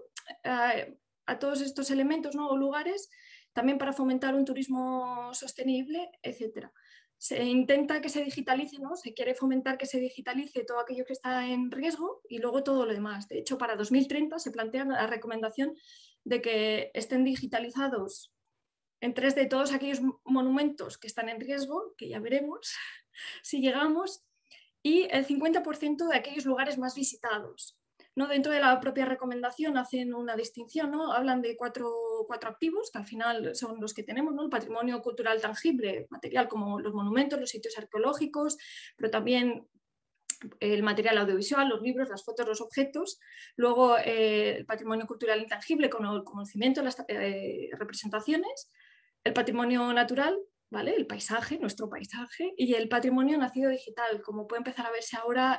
a todos estos elementos, ¿no?, o lugares, también para fomentar un turismo sostenible, etc. Se intenta que se digitalice, ¿no?, se quiere fomentar que se digitalice todo aquello que está en riesgo y luego todo lo demás. De hecho, para 2030 se plantea la recomendación de que estén digitalizados en 3D todos aquellos monumentos que están en riesgo, que ya veremos si llegamos, y el 50% de aquellos lugares más visitados, ¿no? Dentro de la propia recomendación hacen una distinción, ¿no? Hablan de cuatro activos, que al final son los que tenemos, ¿no? El patrimonio cultural tangible, material como los monumentos, los sitios arqueológicos, pero también el material audiovisual, los libros, las fotos, los objetos. Luego el patrimonio cultural intangible, como el conocimiento, las representaciones. El patrimonio natural, ¿vale?, el paisaje, nuestro paisaje, y el patrimonio nacido digital, como puede empezar a verse ahora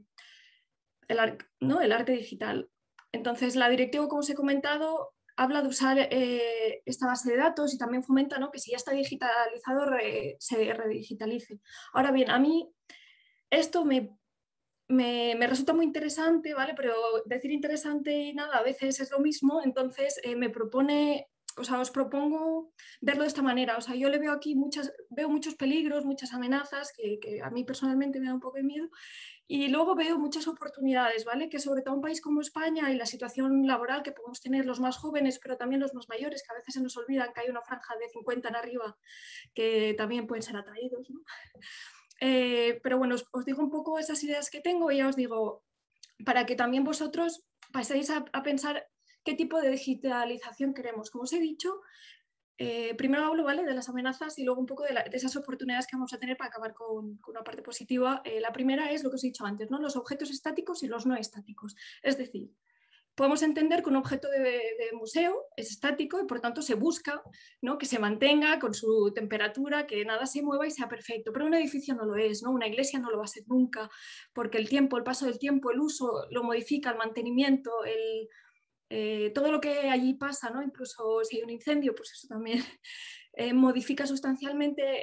¿no?, el arte digital. Entonces, la directiva, como os he comentado, habla de usar esta base de datos y también fomenta, ¿no?, que si ya está digitalizado se redigitalice. Ahora bien, a mí esto me resulta muy interesante, ¿vale?, pero decir interesante y nada a veces es lo mismo. Entonces os propongo verlo de esta manera. O sea, yo le veo aquí veo muchos peligros, muchas amenazas que a mí personalmente me da un poco de miedo, y luego veo muchas oportunidades, ¿vale?, que sobre todo un país como España y la situación laboral que podemos tener los más jóvenes, pero también los más mayores, que a veces se nos olvidan que hay una franja de 50 en arriba que también pueden ser atraídos, ¿no? Pero bueno, os digo un poco esas ideas que tengo y ya os digo, para que también vosotros paséis a pensar qué tipo de digitalización queremos. Como os he dicho, primero hablo, ¿vale?, de las amenazas y luego un poco de esas oportunidades que vamos a tener para acabar con una parte positiva. La primera es lo que os he dicho antes, ¿no?, los objetos estáticos y los no estáticos. Es decir, podemos entender que un objeto de museo es estático y por tanto se busca, ¿no?, que se mantenga con su temperatura, que nada se mueva y sea perfecto, pero un edificio no lo es, ¿no?, una iglesia no lo va a ser nunca, porque el paso del tiempo, el uso lo modifica, el mantenimiento, todo lo que allí pasa, ¿no?, incluso si hay un incendio, pues eso también modifica sustancialmente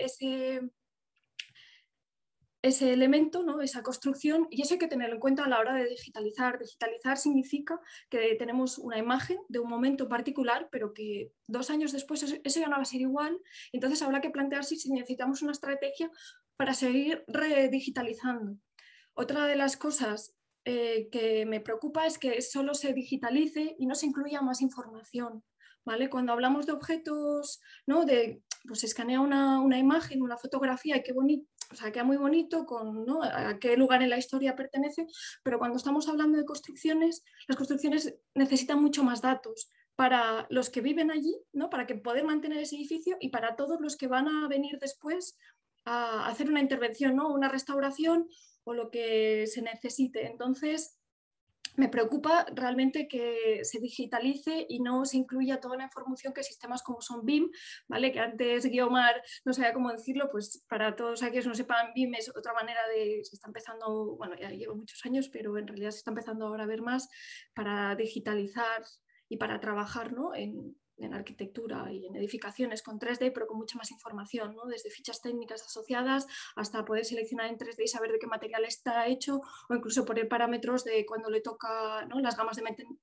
ese elemento, ¿no? Esa construcción, y eso hay que tenerlo en cuenta a la hora de digitalizar. Digitalizar significa que tenemos una imagen de un momento particular, pero que 2 años después eso ya no va a ser igual, entonces habrá que plantearse si necesitamos una estrategia para seguir redigitalizando. Otra de las cosas que me preocupa es que solo se digitalice y no se incluya más información, ¿vale? Cuando hablamos de objetos, ¿no? Pues se escanea una imagen, una fotografía, y qué bonito, o sea, queda muy bonito con, ¿no? A qué lugar en la historia pertenece, pero cuando estamos hablando de construcciones, las construcciones necesitan mucho más datos para los que viven allí, ¿no? Para que poder mantener ese edificio, y para todos los que van a venir después a hacer una intervención, ¿no? Una restauración o lo que se necesite. Entonces, me preocupa realmente que se digitalice y no se incluya toda la información que sistemas como son BIM, ¿vale? Que antes Guiomar no sabía cómo decirlo, pues para todos aquellos que no sepan, BIM es otra manera se está empezando, bueno, ya llevo muchos años, pero en realidad se está empezando ahora a ver más para digitalizar y para trabajar, ¿no? en arquitectura y en edificaciones con 3D, pero con mucha más información, ¿no? Desde fichas técnicas asociadas hasta poder seleccionar en 3D y saber de qué material está hecho, o incluso poner parámetros de cuando le toca, ¿no? las gamas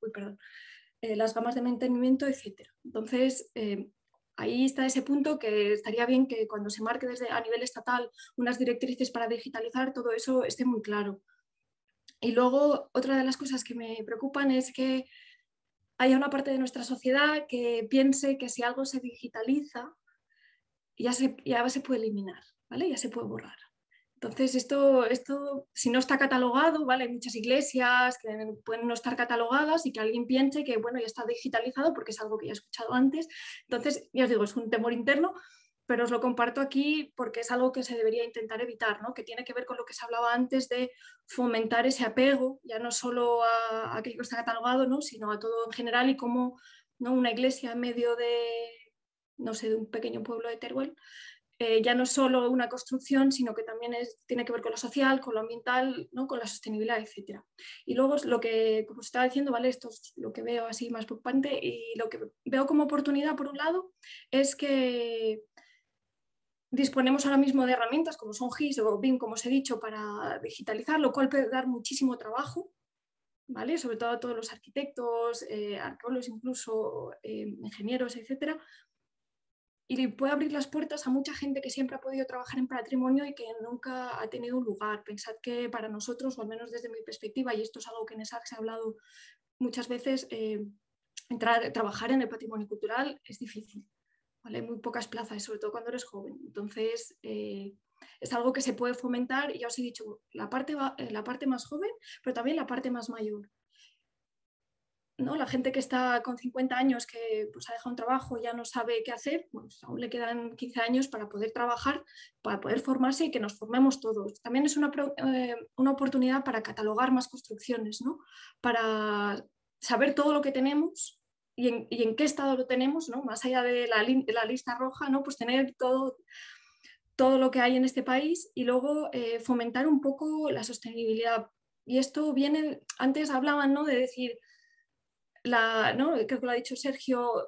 de mantenimiento, etc. Entonces, ahí está ese punto, que estaría bien que cuando se marque desde a nivel estatal unas directrices para digitalizar, todo eso esté muy claro. Y luego, otra de las cosas que me preocupan es que haya una parte de nuestra sociedad que piense que si algo se digitaliza, ya se puede eliminar, ¿vale? Ya se puede borrar. Entonces, esto si no está catalogado, ¿vale? Hay muchas iglesias que pueden no estar catalogadas y que alguien piense que, bueno, ya está digitalizado porque es algo que ya he escuchado antes. Entonces, ya os digo, es un temor interno, pero os lo comparto aquí porque es algo que se debería intentar evitar, ¿no? Que tiene que ver con lo que se hablaba antes de fomentar ese apego, ya no solo a aquello que está catalogado, ¿no? Sino a todo en general, y cómo, ¿no? Una iglesia en medio no sé, de un pequeño pueblo de Teruel, ya no solo una construcción, sino que también tiene que ver con lo social, con lo ambiental, ¿no? Con la sostenibilidad, etc. Y luego lo que, como os estaba diciendo, ¿vale? Esto es lo que veo así más preocupante, y lo que veo como oportunidad, por un lado, es que disponemos ahora mismo de herramientas como son GIS o BIM, como os he dicho, para digitalizar, lo cual puede dar muchísimo trabajo, ¿vale? Sobre todo a todos los arquitectos, arqueólogos, incluso ingenieros, etcétera. Y puede abrir las puertas a mucha gente que siempre ha podido trabajar en patrimonio y que nunca ha tenido un lugar. Pensad que para nosotros, o al menos desde mi perspectiva, y esto es algo que en ESAC se ha hablado muchas veces, trabajar en el patrimonio cultural es difícil, ¿vale? Hay muy pocas plazas, sobre todo cuando eres joven. Entonces, es algo que se puede fomentar, y ya os he dicho, la parte más joven, pero también la parte más mayor, ¿no? La gente que está con 50 años, que pues, ha dejado un trabajo, ya no sabe qué hacer, pues aún le quedan 15 años para poder trabajar, para poder formarse, y que nos formemos todos. También es una oportunidad para catalogar más construcciones, ¿no? Para saber todo lo que tenemos y en qué estado lo tenemos, ¿no? Más allá de la lista roja, ¿no? Pues tener todo lo que hay en este país, y luego fomentar un poco la sostenibilidad. Y esto viene, antes hablaban, ¿no? De decir, ¿no? Creo que lo ha dicho Sergio,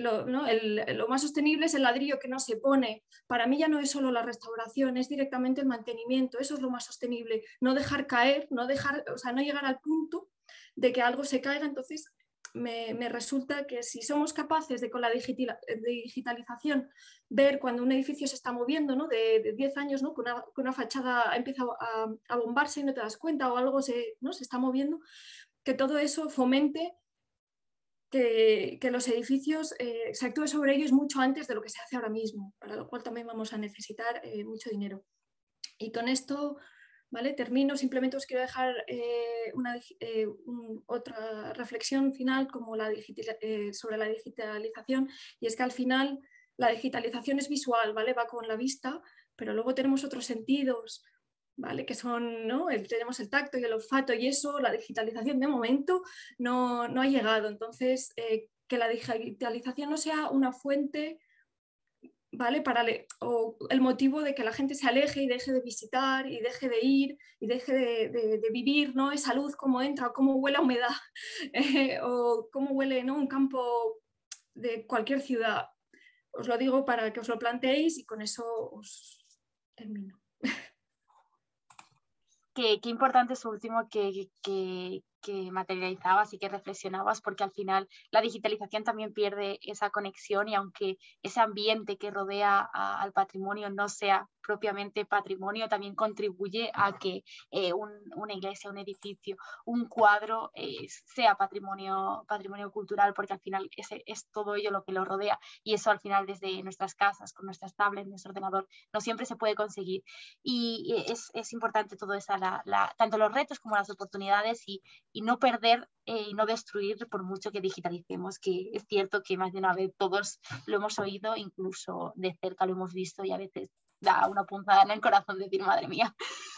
lo más sostenible es el ladrillo que no se pone. Para mí ya no es solo la restauración, es directamente el mantenimiento. Eso es lo más sostenible, no dejar caer, no llegar al punto de que algo se caiga. Entonces me resulta que si somos capaces de, con la digitalización, ver cuando un edificio se está moviendo, ¿no? de 10 años, ¿no? que una fachada empieza a bombarse y no te das cuenta, o algo se está moviendo, que todo eso fomente que los edificios se actúe sobre ellos mucho antes de lo que se hace ahora mismo, para lo cual también vamos a necesitar mucho dinero. Y con esto, ¿vale? Termino. Simplemente os quiero dejar otra reflexión final sobre la digitalización, y es que al final la digitalización es visual, ¿vale? Va con la vista, pero luego tenemos otros sentidos, ¿vale? Que son, ¿no? Tenemos el tacto y el olfato, y eso, la digitalización de momento no ha llegado. Entonces, que la digitalización no sea una fuente, ¿vale? O el motivo de que la gente se aleje y deje de visitar y deje de ir y deje de vivir, ¿no? Esa luz, cómo entra, o cómo huele a humedad, o cómo huele, ¿no? Un campo de cualquier ciudad. Os lo digo para que os lo planteéis y con eso os termino. Qué importante es último que materializabas y que reflexionabas, porque al final la digitalización también pierde esa conexión, y aunque ese ambiente que rodea al patrimonio no sea propiamente patrimonio, también contribuye a que una iglesia, un edificio, un cuadro sea patrimonio cultural, porque al final es todo ello lo que lo rodea, y eso al final desde nuestras casas, con nuestras tablets, nuestro ordenador, no siempre se puede conseguir. Y es importante todo eso, tanto los retos como las oportunidades, y no perder y no destruir por mucho que digitalicemos, que es cierto que más de una vez todos lo hemos oído, incluso de cerca lo hemos visto, y a veces da una punzada en el corazón decir, madre mía.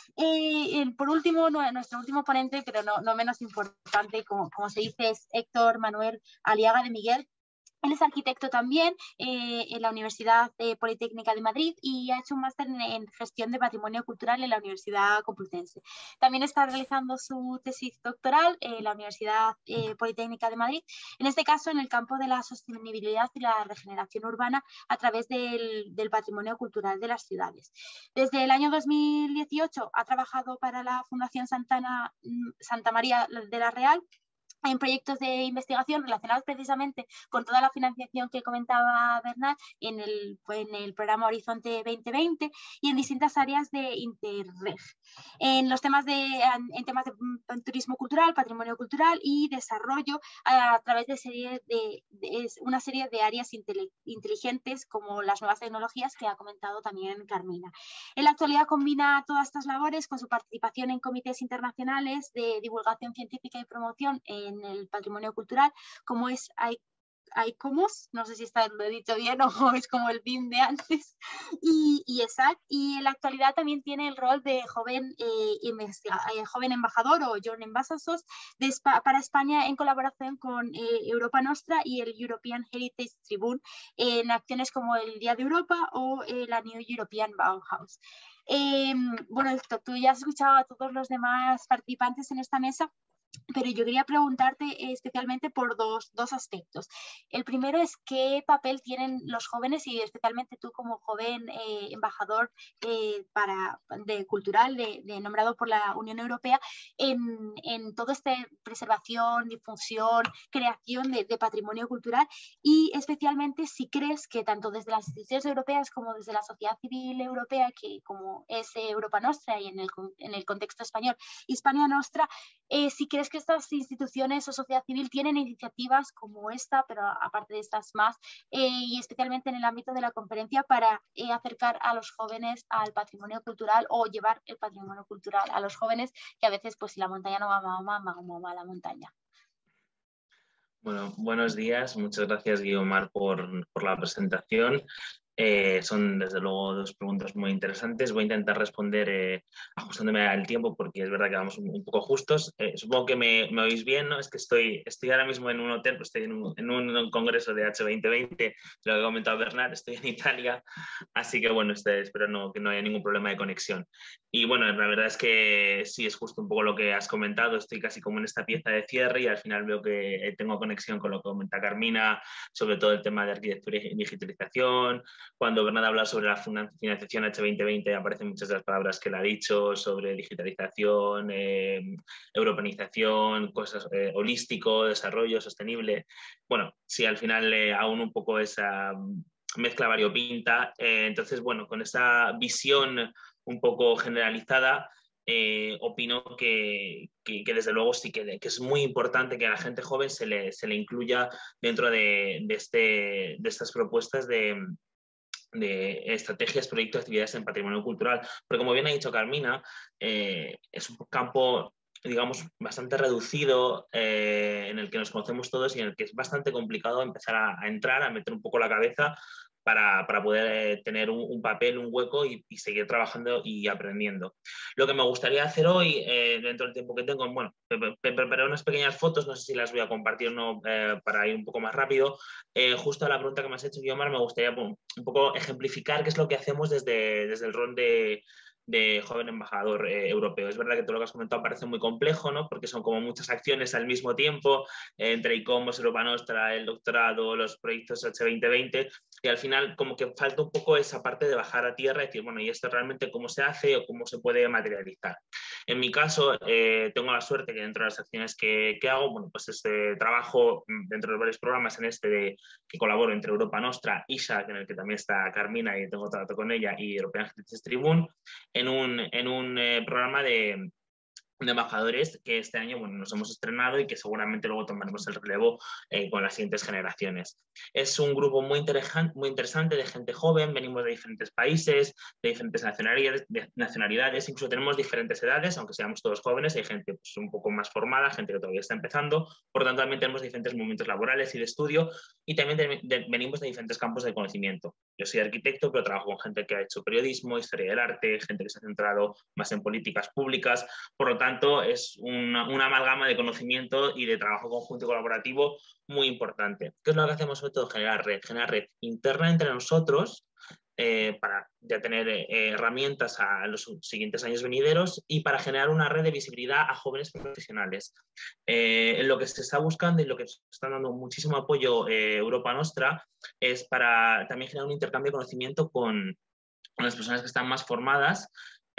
Por último, nuestro último ponente, pero no menos importante, como se dice, es Héctor Manuel Aliaga de Miguel. Él es arquitecto también en la Universidad Politécnica de Madrid, y ha hecho un máster en gestión de patrimonio cultural en la Universidad Complutense. También está realizando su tesis doctoral en la Universidad Politécnica de Madrid, en este caso en el campo de la sostenibilidad y la regeneración urbana a través del patrimonio cultural de las ciudades. Desde el año 2018 ha trabajado para la Fundación Santa María de la Real en proyectos de investigación relacionados precisamente con toda la financiación que comentaba Bernat en el programa Horizonte 2020, y en distintas áreas de Interreg, en temas de turismo cultural, patrimonio cultural y desarrollo a través de una serie de áreas inteligentes, como las nuevas tecnologías que ha comentado también Carmina. En la actualidad combina todas estas labores con su participación en comités internacionales de divulgación científica y promoción en el patrimonio cultural, como es ICOMOS, no sé si lo he dicho bien o es como el BIM de antes, y ESAC, y en la actualidad también tiene el rol de joven embajador o Joint Ambassador para España, en colaboración con Europa Nostra y el European Heritage Tribune, en acciones como el Día de Europa o la New European Bauhaus. Bueno, Héctor, tú ya has escuchado a todos los demás participantes en esta mesa, pero yo quería preguntarte especialmente por dos aspectos. El primero es qué papel tienen los jóvenes, y especialmente tú como joven embajador cultural nombrado por la Unión Europea en toda esta preservación, difusión, creación de patrimonio cultural, y especialmente si crees que tanto desde las instituciones europeas como desde la sociedad civil europea, que como es Europa Nostra, y en el contexto español Hispania Nostra, si crees que estas instituciones o sociedad civil tienen iniciativas como esta, pero aparte de estas más, y especialmente en el ámbito de la conferencia, para acercar a los jóvenes al patrimonio cultural, o llevar el patrimonio cultural a los jóvenes, que a veces pues si la montaña no va a Mahoma va a la montaña. Bueno, buenos días. Muchas gracias, Guiomar, por la presentación. Son desde luego dos preguntas muy interesantes. Voy a intentar responder ajustándome al tiempo, porque es verdad que vamos un poco justos. Supongo que me oís bien, ¿no? Es que estoy ahora mismo en un hotel, pues estoy en un congreso de H2020, lo que ha comentado Bernat, estoy en Italia, así que bueno, espero que no haya ningún problema de conexión. Y bueno, la verdad es que sí, es justo un poco lo que has comentado. Estoy casi como en esta pieza de cierre, y al final veo que tengo conexión con lo que comenta Carmina, sobre todo el tema de arquitectura y digitalización. Cuando Bernat habla sobre la financiación H2020, aparecen muchas de las palabras que él ha dicho sobre digitalización, europeización, cosas holístico, desarrollo sostenible. Bueno, sí, al final aún un poco esa mezcla variopinta. Entonces, bueno, con esa visión un poco generalizada, opino que desde luego sí que es muy importante que a la gente joven se le incluya dentro de estas propuestas de estrategias, proyectos, actividades en patrimonio cultural, porque como bien ha dicho Carmina, es un campo, digamos, bastante reducido, en el que nos conocemos todos y en el que es bastante complicado empezar a entrar, a meter un poco la cabeza para poder tener un papel, un hueco y seguir trabajando y aprendiendo. Lo que me gustaría hacer hoy, dentro del tiempo que tengo, bueno, preparé unas pequeñas fotos, no sé si las voy a compartir o no, para ir un poco más rápido. Justo a la pregunta que me has hecho, Guiomar, me gustaría un poco ejemplificar qué es lo que hacemos desde el rol de de joven embajador europeo. Es verdad que todo lo que has comentado parece muy complejo, ¿no? Porque son como muchas acciones al mismo tiempo, entre ICOMOS, Europa Nostra, el doctorado, los proyectos H2020, y al final como que falta un poco esa parte de bajar a tierra y decir, bueno, ¿y esto realmente cómo se hace o cómo se puede materializar? En mi caso, tengo la suerte que dentro de las acciones que hago, bueno, pues trabajo dentro de varios programas en que colaboro entre Europa Nostra, ISA, en el que también está Carmina y tengo trato con ella, y European Heritage Tribune, en un programa de embajadores que este año, bueno, nos hemos estrenado y que seguramente luego tomaremos el relevo con las siguientes generaciones. Es un grupo muy interesante de gente joven, venimos de diferentes países, de diferentes nacionalidades, incluso tenemos diferentes edades, aunque seamos todos jóvenes, hay gente pues, un poco más formada, gente que todavía está empezando, por lo tanto también tenemos diferentes momentos laborales y de estudio, y también venimos de diferentes campos de conocimiento. Yo soy arquitecto, pero trabajo con gente que ha hecho periodismo, historia del arte, gente que se ha centrado más en políticas públicas, por lo tanto es una amalgama de conocimiento y de trabajo conjunto y colaborativo muy importante. ¿Qué es lo que hacemos sobre todo? Generar red interna entre nosotros para ya tener herramientas a los siguientes años venideros y para generar una red de visibilidad a jóvenes profesionales. En lo que se está buscando y lo que está dando muchísimo apoyo Europa Nostra es para también generar un intercambio de conocimiento con las personas que están más formadas,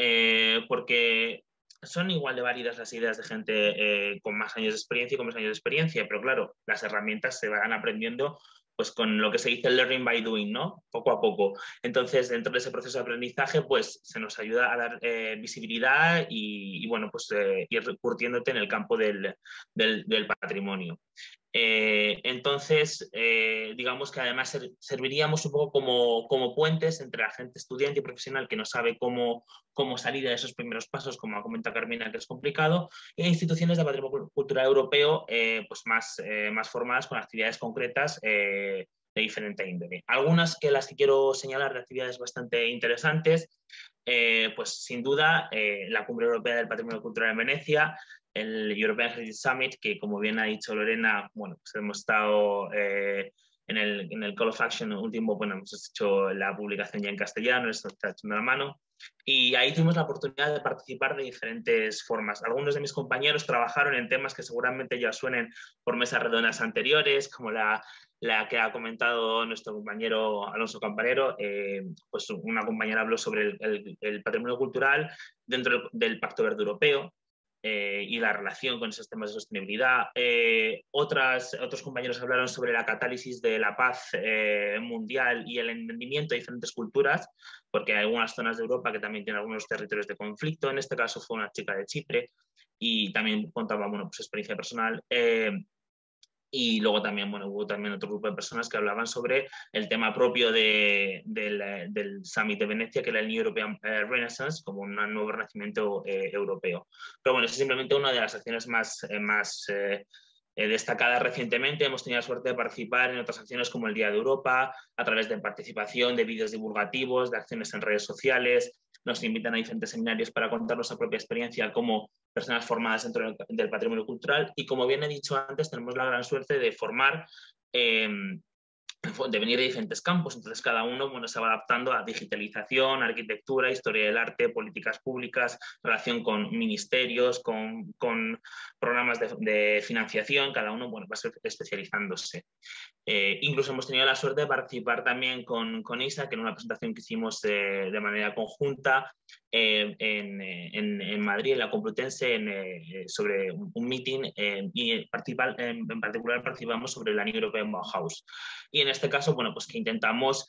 porque son igual de válidas las ideas de gente con más años de experiencia y con más años de experiencia, pero claro, las herramientas se van aprendiendo pues con lo que se dice el learning by doing, ¿no? Poco a poco. Entonces, dentro de ese proceso de aprendizaje, pues se nos ayuda a dar visibilidad y bueno, pues ir curtiéndote en el campo del patrimonio. Entonces, digamos que además serviríamos un poco como puentes entre la gente estudiante y profesional que no sabe cómo salir de esos primeros pasos, como ha comentado Carmina, que es complicado, e instituciones de patrimonio cultural europeo pues más formadas con actividades concretas de diferente índole. Algunas que las que quiero señalar de actividades bastante interesantes, pues sin duda la Cumbre Europea del Patrimonio Cultural en Venecia, el European Heritage Summit, que como bien ha dicho Lorena, bueno, pues hemos estado en el Call of Action último, bueno, hemos hecho la publicación ya en castellano, esto está echando la mano, y ahí tuvimos la oportunidad de participar de diferentes formas. Algunos de mis compañeros trabajaron en temas que seguramente ya suenen por mesas redondas anteriores, como la que ha comentado nuestro compañero Alonso Campanero, pues una compañera habló sobre el patrimonio cultural dentro del Pacto Verde Europeo, y la relación con esos temas de sostenibilidad. Otros compañeros hablaron sobre la catálisis de la paz mundial y el entendimiento de diferentes culturas, porque hay algunas zonas de Europa que también tienen algunos territorios de conflicto. En este caso fue una chica de Chipre y también contaba, bueno, pues experiencia personal. Y luego también, bueno, hubo también otro grupo de personas que hablaban sobre el tema propio del Summit de Venecia, que era el New European Renaissance, como un nuevo renacimiento europeo. Pero bueno, es simplemente una de las acciones más destacadas recientemente. Hemos tenido la suerte de participar en otras acciones como el Día de Europa, a través de participación, de vídeos divulgativos, de acciones en redes sociales. Nos invitan a diferentes seminarios para contar nuestra propia experiencia como personas formadas dentro del patrimonio cultural, y como bien he dicho antes, tenemos la gran suerte de formar de venir de diferentes campos, entonces cada uno, bueno, se va adaptando a digitalización, arquitectura, historia del arte, políticas públicas, relación con ministerios, con programas de financiación, cada uno, bueno, va a ser especializándose. Incluso hemos tenido la suerte de participar también con ISA, que en una presentación que hicimos de manera conjunta en Madrid, en la Complutense, sobre un meeting, y en particular participamos sobre la New European Bauhaus. Y en este caso, bueno, pues que intentamos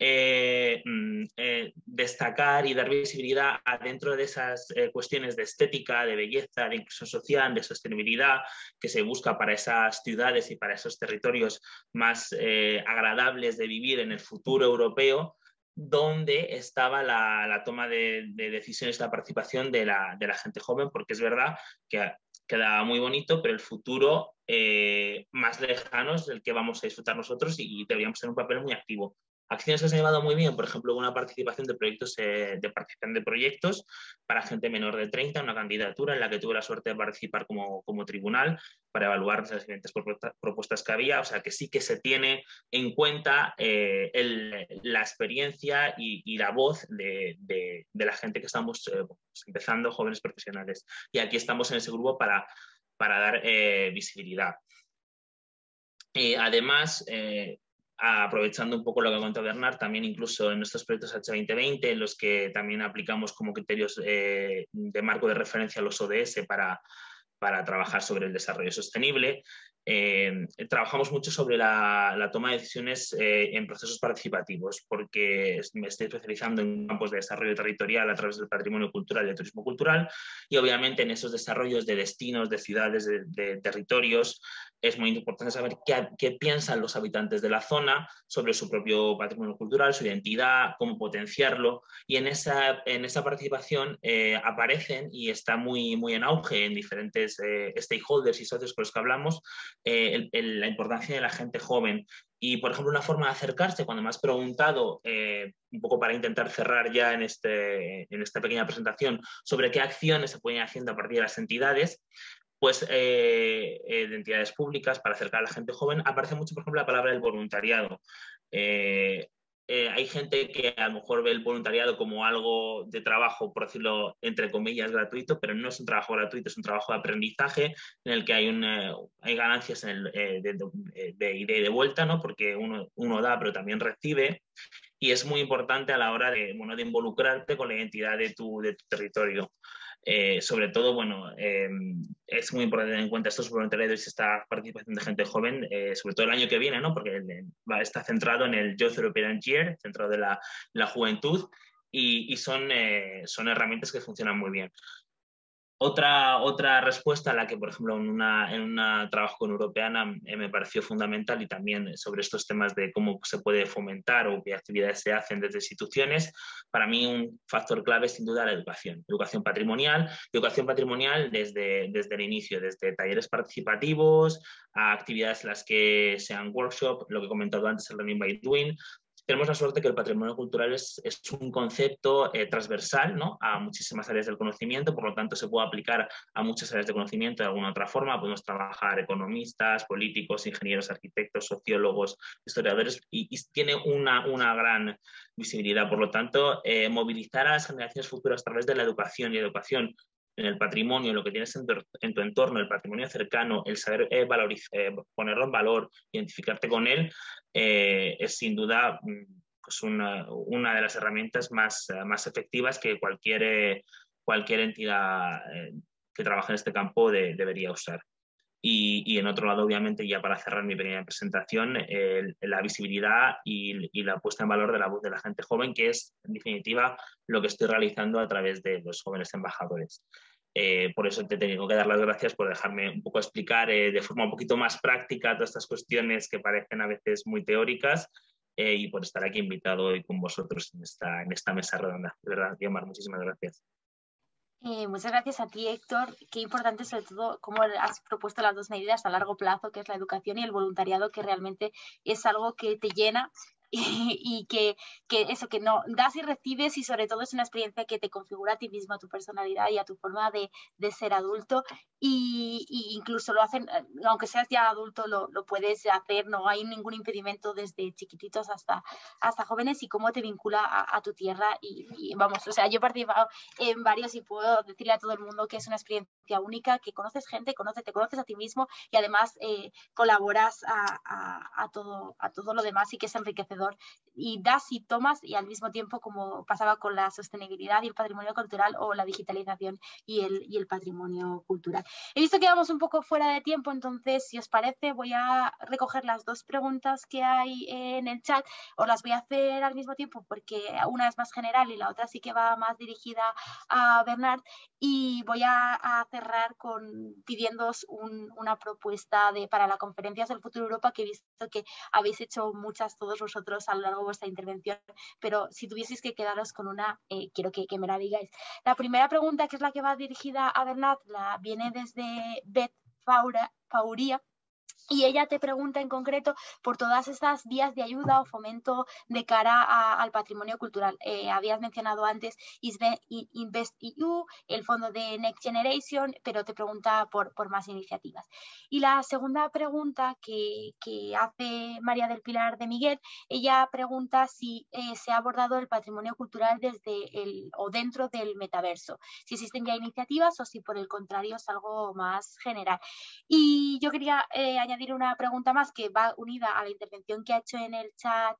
destacar y dar visibilidad dentro de esas cuestiones de estética, de belleza, de inclusión social, de sostenibilidad que se busca para esas ciudades y para esos territorios más agradables de vivir en el futuro europeo, donde estaba la toma de decisiones, la participación de la gente joven, porque es verdad que queda muy bonito, pero el futuro más lejano es el que vamos a disfrutar nosotros y deberíamos tener un papel muy activo. Acciones que se han llevado muy bien, por ejemplo, una participación de proyectos, para gente menor de 30, una candidatura en la que tuve la suerte de participar como tribunal para evaluar las diferentes propuestas que había, o sea que sí que se tiene en cuenta la experiencia y la voz de la gente que estamos empezando, jóvenes profesionales. Y aquí estamos en ese grupo para dar visibilidad. Además, aprovechando un poco lo que comentó Bernard, también incluso en nuestros proyectos H2020, en los que también aplicamos como criterios de marco de referencia a los ODS para trabajar sobre el desarrollo sostenible. Trabajamos mucho sobre la toma de decisiones en procesos participativos, porque me estoy especializando en campos de desarrollo territorial a través del patrimonio cultural y el turismo cultural, y obviamente en esos desarrollos de destinos, de ciudades, de territorios, es muy importante saber qué piensan los habitantes de la zona sobre su propio patrimonio cultural, su identidad, cómo potenciarlo, y en esa participación aparecen, y está muy en auge en diferentes stakeholders y socios con los que hablamos, la importancia de la gente joven. Y, por ejemplo, una forma de acercarse, cuando me has preguntado, un poco para intentar cerrar ya en esta pequeña presentación, sobre qué acciones se pueden ir haciendo a partir de las entidades, pues de entidades públicas para acercar a la gente joven, aparece mucho, por ejemplo, la palabra del voluntariado. Hay gente que a lo mejor ve el voluntariado como algo de trabajo, por decirlo entre comillas, gratuito, pero no es un trabajo gratuito, es un trabajo de aprendizaje en el que hay ganancias de ida y de vuelta, ¿no? Porque uno da, pero también recibe, y es muy importante a la hora de involucrarte con la identidad de tu territorio. Sobre todo, es muy importante tener en cuenta estos voluntariados y esta participación de gente joven, sobre todo el año que viene, ¿no? Porque está centrado en el Youth European Year, centrado de la juventud, y son herramientas que funcionan muy bien. Otra respuesta a la que, por ejemplo, en un trabajo con Europeana me pareció fundamental, y también sobre estos temas de cómo se puede fomentar o qué actividades se hacen desde instituciones, para mí un factor clave es sin duda la educación patrimonial desde el inicio, desde talleres participativos a actividades en las que sean workshops, lo que he comentado antes, el Learning by Doing. Tenemos la suerte que el patrimonio cultural es un concepto transversal, ¿no? A muchísimas áreas del conocimiento, por lo tanto se puede aplicar a muchas áreas de conocimiento de alguna otra forma. Podemos trabajar economistas, políticos, ingenieros, arquitectos, sociólogos, historiadores, y tiene una gran visibilidad. Por lo tanto, movilizar a las generaciones futuras a través de la educación, y educación en el patrimonio, lo que tienes en tu entorno, el patrimonio cercano, el saber ponerlo en valor, identificarte con él, es sin duda pues una de las herramientas más efectivas que cualquier entidad que trabaje en este campo debería usar. Y en otro lado, obviamente, ya para cerrar mi pequeña presentación, la visibilidad y la puesta en valor de la voz de la gente joven, que es, en definitiva, lo que estoy realizando a través de los jóvenes embajadores. Por eso te tengo que dar las gracias por dejarme un poco explicar de forma un poquito más práctica todas estas cuestiones que parecen a veces muy teóricas, y por estar aquí invitado hoy con vosotros en esta mesa redonda. De verdad, Guiomar, muchísimas gracias. Muchas gracias a ti, Héctor. Qué importante, sobre todo, cómo has propuesto las dos medidas a largo plazo, que es la educación y el voluntariado, que realmente es algo que te llena y que no das y recibes, y sobre todo es una experiencia que te configura a ti mismo, a tu personalidad y a tu forma de ser adulto, y incluso lo hacen, aunque seas ya adulto, lo puedes hacer, no hay ningún impedimento, desde chiquititos hasta jóvenes, y cómo te vincula a tu tierra. Y vamos, o sea, yo he participado en varios y puedo decirle a todo el mundo que es una experiencia única, que conoces gente, te conoces a ti mismo, y además colaboras a todo lo demás, y que es enriquecedor, y das y tomas, y al mismo tiempo, como pasaba con la sostenibilidad y el patrimonio cultural, o la digitalización y el patrimonio cultural. He visto que vamos un poco fuera de tiempo, entonces, si os parece, voy a recoger las dos preguntas que hay en el chat. Os las voy a hacer al mismo tiempo, porque una es más general y la otra sí que va más dirigida a Bernard, y voy a cerrar pidiéndoos una propuesta para la Conferencias del Futuro Europa, que he visto que habéis hecho muchas todos vosotros a lo largo de vuestra intervención, pero si tuvieseis que quedaros con una, quiero que me la digáis. La primera pregunta, que es la que va dirigida a Bernard, viene desde Beth Fauria, Y ella te pregunta en concreto por todas estas vías de ayuda o fomento de cara al patrimonio cultural. Habías mencionado antes InvestEU, el fondo de Next Generation, pero te pregunta por más iniciativas. Y la segunda pregunta que hace María del Pilar de Miguel, ella pregunta si se ha abordado el patrimonio cultural desde o dentro del metaverso, si existen ya iniciativas o si por el contrario es algo más general. Y yo quería añadir una pregunta más que va unida a la intervención que ha hecho en el chat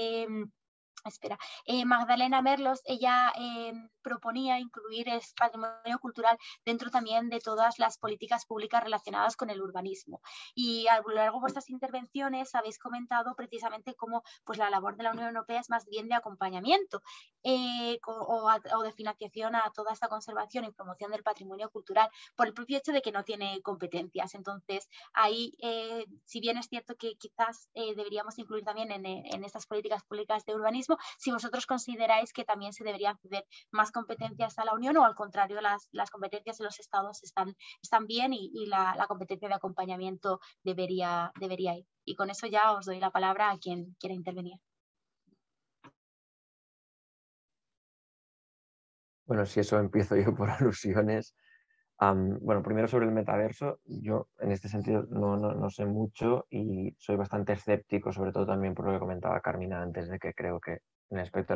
Magdalena Merlos. Ella proponía incluir el patrimonio cultural dentro también de todas las políticas públicas relacionadas con el urbanismo. Y a lo largo de vuestras intervenciones habéis comentado precisamente cómo pues, la labor de la Unión Europea es más bien de acompañamiento o de financiación a toda esta conservación y promoción del patrimonio cultural por el propio hecho de que no tiene competencias. Entonces, ahí, si bien es cierto que quizás deberíamos incluir también en estas políticas públicas de urbanismo, si vosotros consideráis que también se deberían ceder más competencias a la Unión o al contrario, las competencias de los estados están bien y la competencia de acompañamiento debería ir. Y con eso ya os doy la palabra a quien quiera intervenir. Bueno, si eso empiezo yo por alusiones. Bueno, primero sobre el metaverso, yo en este sentido no sé mucho y soy bastante escéptico, sobre todo también por lo que comentaba Carmina antes, de que creo que en el aspecto de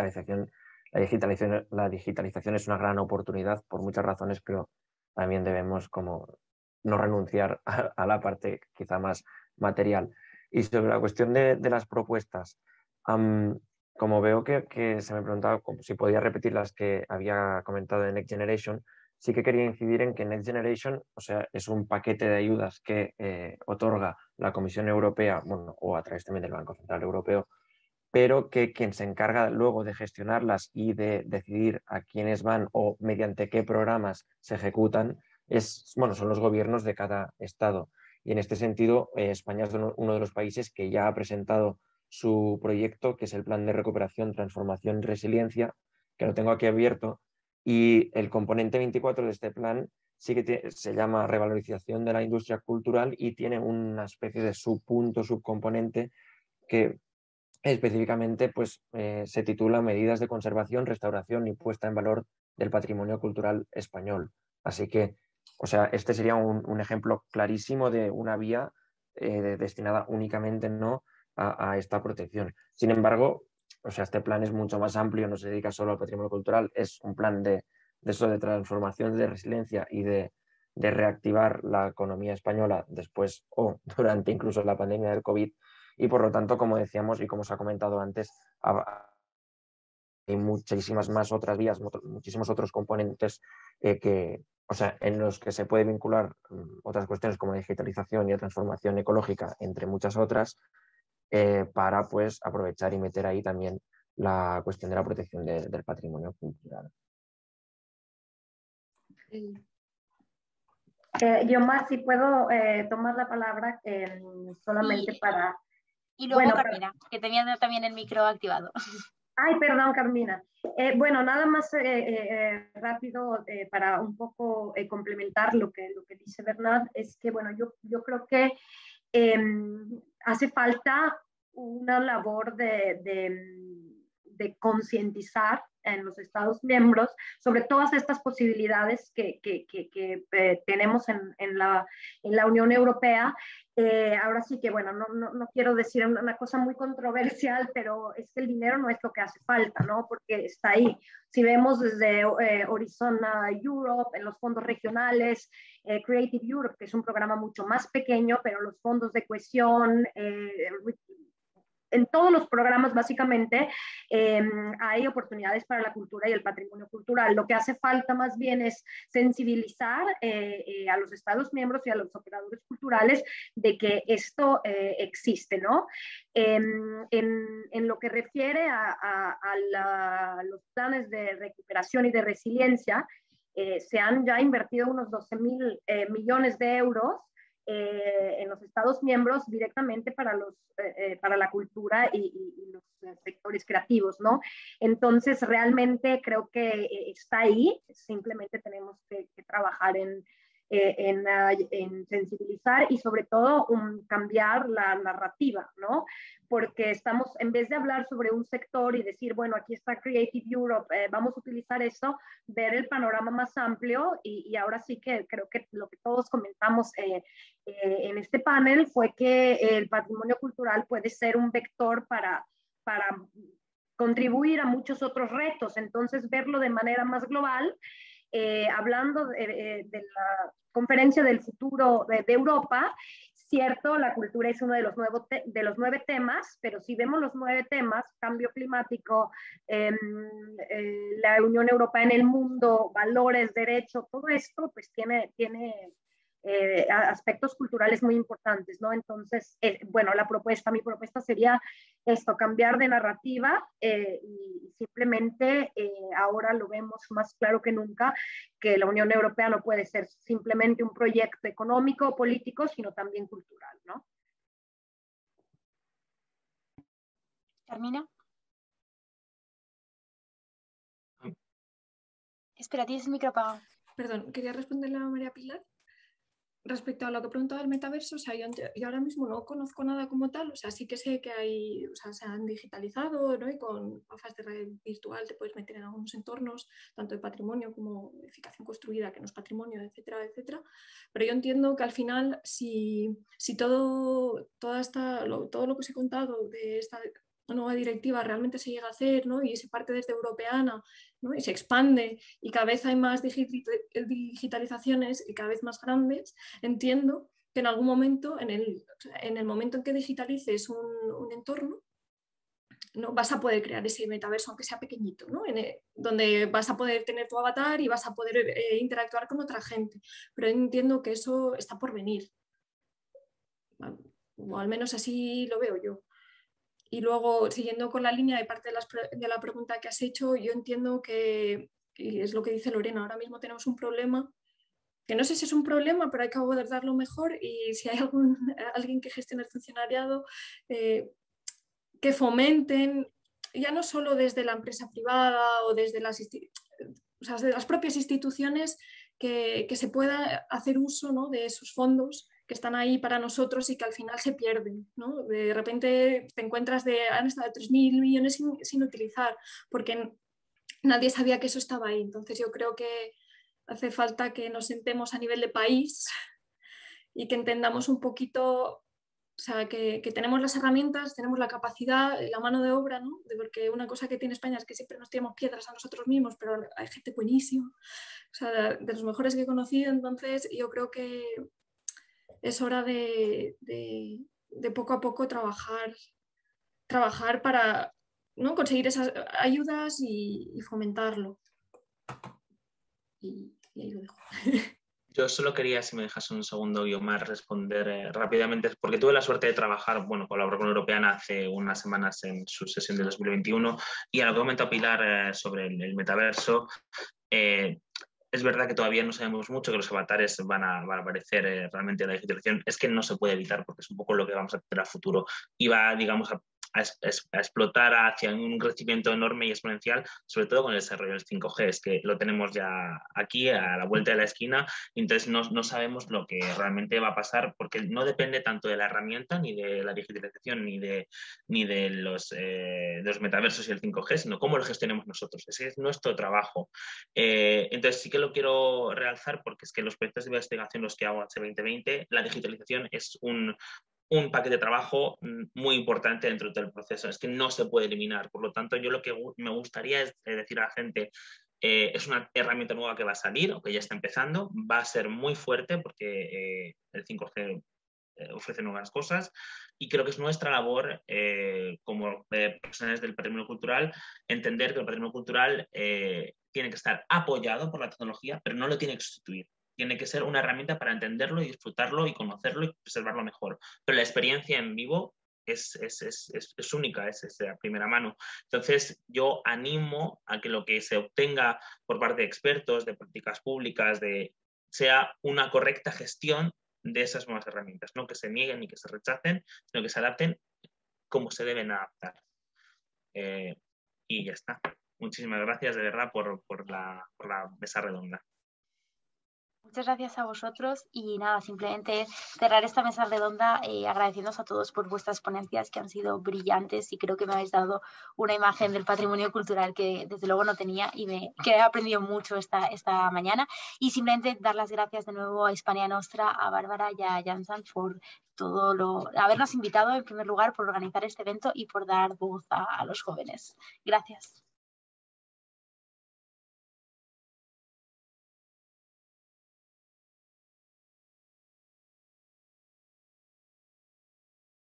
la digitalización es una gran oportunidad por muchas razones, pero también debemos como no renunciar a la parte quizá más material. Y sobre la cuestión de las propuestas, como veo que se me preguntaba si podía repetir las que había comentado de Next Generation, sí que quería incidir en que Next Generation, o sea, es un paquete de ayudas que otorga la Comisión Europea, bueno, o a través también del Banco Central Europeo, pero que quien se encarga luego de gestionarlas y de decidir a quiénes van o mediante qué programas se ejecutan, son los gobiernos de cada estado. Y en este sentido, España es uno de los países que ya ha presentado su proyecto, que es el Plan de Recuperación, Transformación y Resiliencia, que lo tengo aquí abierto, y el componente 24 de este plan sí que se llama revalorización de la industria cultural y tiene una especie de subcomponente que específicamente pues, se titula Medidas de conservación, restauración y puesta en valor del patrimonio cultural español. Así que, o sea, este sería un ejemplo clarísimo de una vía destinada únicamente no a esta protección. Sin embargo, o sea, este plan es mucho más amplio, no se dedica solo al patrimonio cultural, es un plan de transformación, de resiliencia y de reactivar la economía española después o durante incluso la pandemia del COVID. Y por lo tanto, como decíamos y como se ha comentado antes, hay muchísimas más otras vías, muchísimos otros componentes en los que se puede vincular otras cuestiones como la digitalización y la transformación ecológica, entre muchas otras, para pues aprovechar y meter ahí también la cuestión de la protección del patrimonio cultural. Guiomar, si puedo tomar la palabra solamente para... Y luego Carmina, que tenía también el micro activado. Ay, perdón, Carmina. Bueno, nada más rápido para un poco complementar lo que dice Bernat, es que, bueno, yo creo que hace falta una labor de concientizar en los Estados miembros sobre todas estas posibilidades que tenemos en la Unión Europea. Ahora sí que, bueno, no quiero decir una cosa muy controversial, pero es que el dinero no es lo que hace falta, ¿no? Porque está ahí. Si vemos desde Horizon Europe, en los fondos regionales, Creative Europe, que es un programa mucho más pequeño, pero los fondos de cohesión, en todos los programas básicamente hay oportunidades para la cultura y el patrimonio cultural. Lo que hace falta más bien es sensibilizar a los Estados miembros y a los operadores culturales de que esto existe, ¿no? En lo que refiere a los planes de recuperación y de resiliencia, se han ya invertido unos 12.000 millones de euros en los Estados miembros directamente para la cultura y los sectores creativos, ¿no? Entonces, realmente creo que está ahí, simplemente tenemos que trabajar en sensibilizar y sobre todo cambiar la narrativa, ¿no? Porque estamos, en vez de hablar sobre un sector y decir, bueno, aquí está Creative Europe, vamos a utilizar eso, ver el panorama más amplio y ahora sí que creo que lo que todos comentamos en este panel fue que el patrimonio cultural puede ser un vector para contribuir a muchos otros retos, entonces verlo de manera más global. Hablando de la conferencia del futuro de Europa, cierto, la cultura es uno de los 9 temas, pero si vemos los 9 temas, cambio climático, la Unión Europea en el mundo, valores, derecho, todo esto pues tiene aspectos culturales muy importantes, ¿no? Entonces, bueno, mi propuesta sería esto, cambiar de narrativa y simplemente ahora lo vemos más claro que nunca, que la Unión Europea no puede ser simplemente un proyecto económico o político, sino también cultural, ¿no? Carmina. Espera, tienes el micro apagado. Perdón, quería responderle a María Pilar. Respecto a lo que preguntaba del metaverso, o sea, yo ahora mismo no conozco nada como tal, o sea, sí que sé que hay, o sea, se han digitalizado, ¿no? Y con gafas de red virtual te puedes meter en algunos entornos, tanto de patrimonio como edificación construida, que no es patrimonio, etcétera, etcétera. Pero yo entiendo que al final, si todo lo que os he contado de esta nueva directiva realmente se llega a hacer, ¿no? Y se parte desde europeana, ¿no? Y se expande y cada vez hay más digitalizaciones y cada vez más grandes, entiendo que en algún momento, en el momento en que digitalices un entorno, ¿no? Vas a poder crear ese metaverso, aunque sea pequeñito, ¿no? Donde vas a poder tener tu avatar y vas a poder interactuar con otra gente. Pero entiendo que eso está por venir. O al menos así lo veo yo. Y luego, siguiendo con la línea de parte de la pregunta que has hecho, yo entiendo que, y es lo que dice Lorena, ahora mismo tenemos un problema, que no sé si es un problema, pero hay que abordarlo mejor y si hay alguien que gestione el funcionariado, que fomenten, ya no solo desde la empresa privada o desde de las propias instituciones, que se pueda hacer uso, ¿no? De esos fondos que están ahí para nosotros y que al final se pierden, ¿no? De repente te encuentras han estado 3.000 millones sin utilizar, porque nadie sabía que eso estaba ahí. Entonces yo creo que hace falta que nos sentemos a nivel de país y que entendamos un poquito, o sea, que tenemos las herramientas, tenemos la capacidad, la mano de obra, ¿no? Porque una cosa que tiene España es que siempre nos tiramos piedras a nosotros mismos, pero hay gente buenísima, o sea, de los mejores que he conocido. Entonces yo creo que es hora de poco a poco trabajar para, ¿no? Conseguir esas ayudas y fomentarlo. Y ahí lo dejo. Yo solo quería, si me dejas un segundo, Guiomar, responder rápidamente, porque tuve la suerte de trabajar, colaborar con Europeana hace unas semanas en su sesión de 2021, y a lo que comentó Pilar sobre el metaverso, es verdad que todavía no sabemos mucho, que los avatares van a aparecer realmente en la digitalización. Es que no se puede evitar porque es un poco lo que vamos a hacer a futuro y va, digamos, a explotar hacia un crecimiento enorme y exponencial, sobre todo con el desarrollo del 5G, es que lo tenemos ya aquí a la vuelta de la esquina, y entonces no sabemos lo que realmente va a pasar, porque no depende tanto de la herramienta, ni de la digitalización, ni de los metaversos y el 5G, sino cómo lo gestionemos nosotros. Ese es nuestro trabajo. Entonces sí que lo quiero realzar, porque es que los proyectos de investigación, los que hago hace 2020, la digitalización es un paquete de trabajo muy importante dentro del proceso, es que no se puede eliminar. Por lo tanto, yo lo que me gustaría es decir a la gente, es una herramienta nueva que va a salir o que ya está empezando, va a ser muy fuerte porque el 5G ofrece nuevas cosas, y creo que es nuestra labor como profesionales del patrimonio cultural entender que el patrimonio cultural tiene que estar apoyado por la tecnología, pero no lo tiene que sustituir. Tiene que ser una herramienta para entenderlo y disfrutarlo y conocerlo y preservarlo mejor. Pero la experiencia en vivo es única, es de primera mano. Entonces, yo animo a que lo que se obtenga por parte de expertos, de políticas públicas, sea una correcta gestión de esas nuevas herramientas, no que se nieguen ni que se rechacen, sino que se adapten como se deben adaptar. Y ya está. Muchísimas gracias de verdad por la mesa redonda. Muchas gracias a vosotros y nada, simplemente cerrar esta mesa redonda agradeciéndoos a todos por vuestras ponencias que han sido brillantes y creo que me habéis dado una imagen del patrimonio cultural que desde luego no tenía y que he aprendido mucho esta mañana, y simplemente dar las gracias de nuevo a Hispania Nostra, a Bárbara y a Jansan por habernos invitado en primer lugar, por organizar este evento y por dar voz a los jóvenes. Gracias.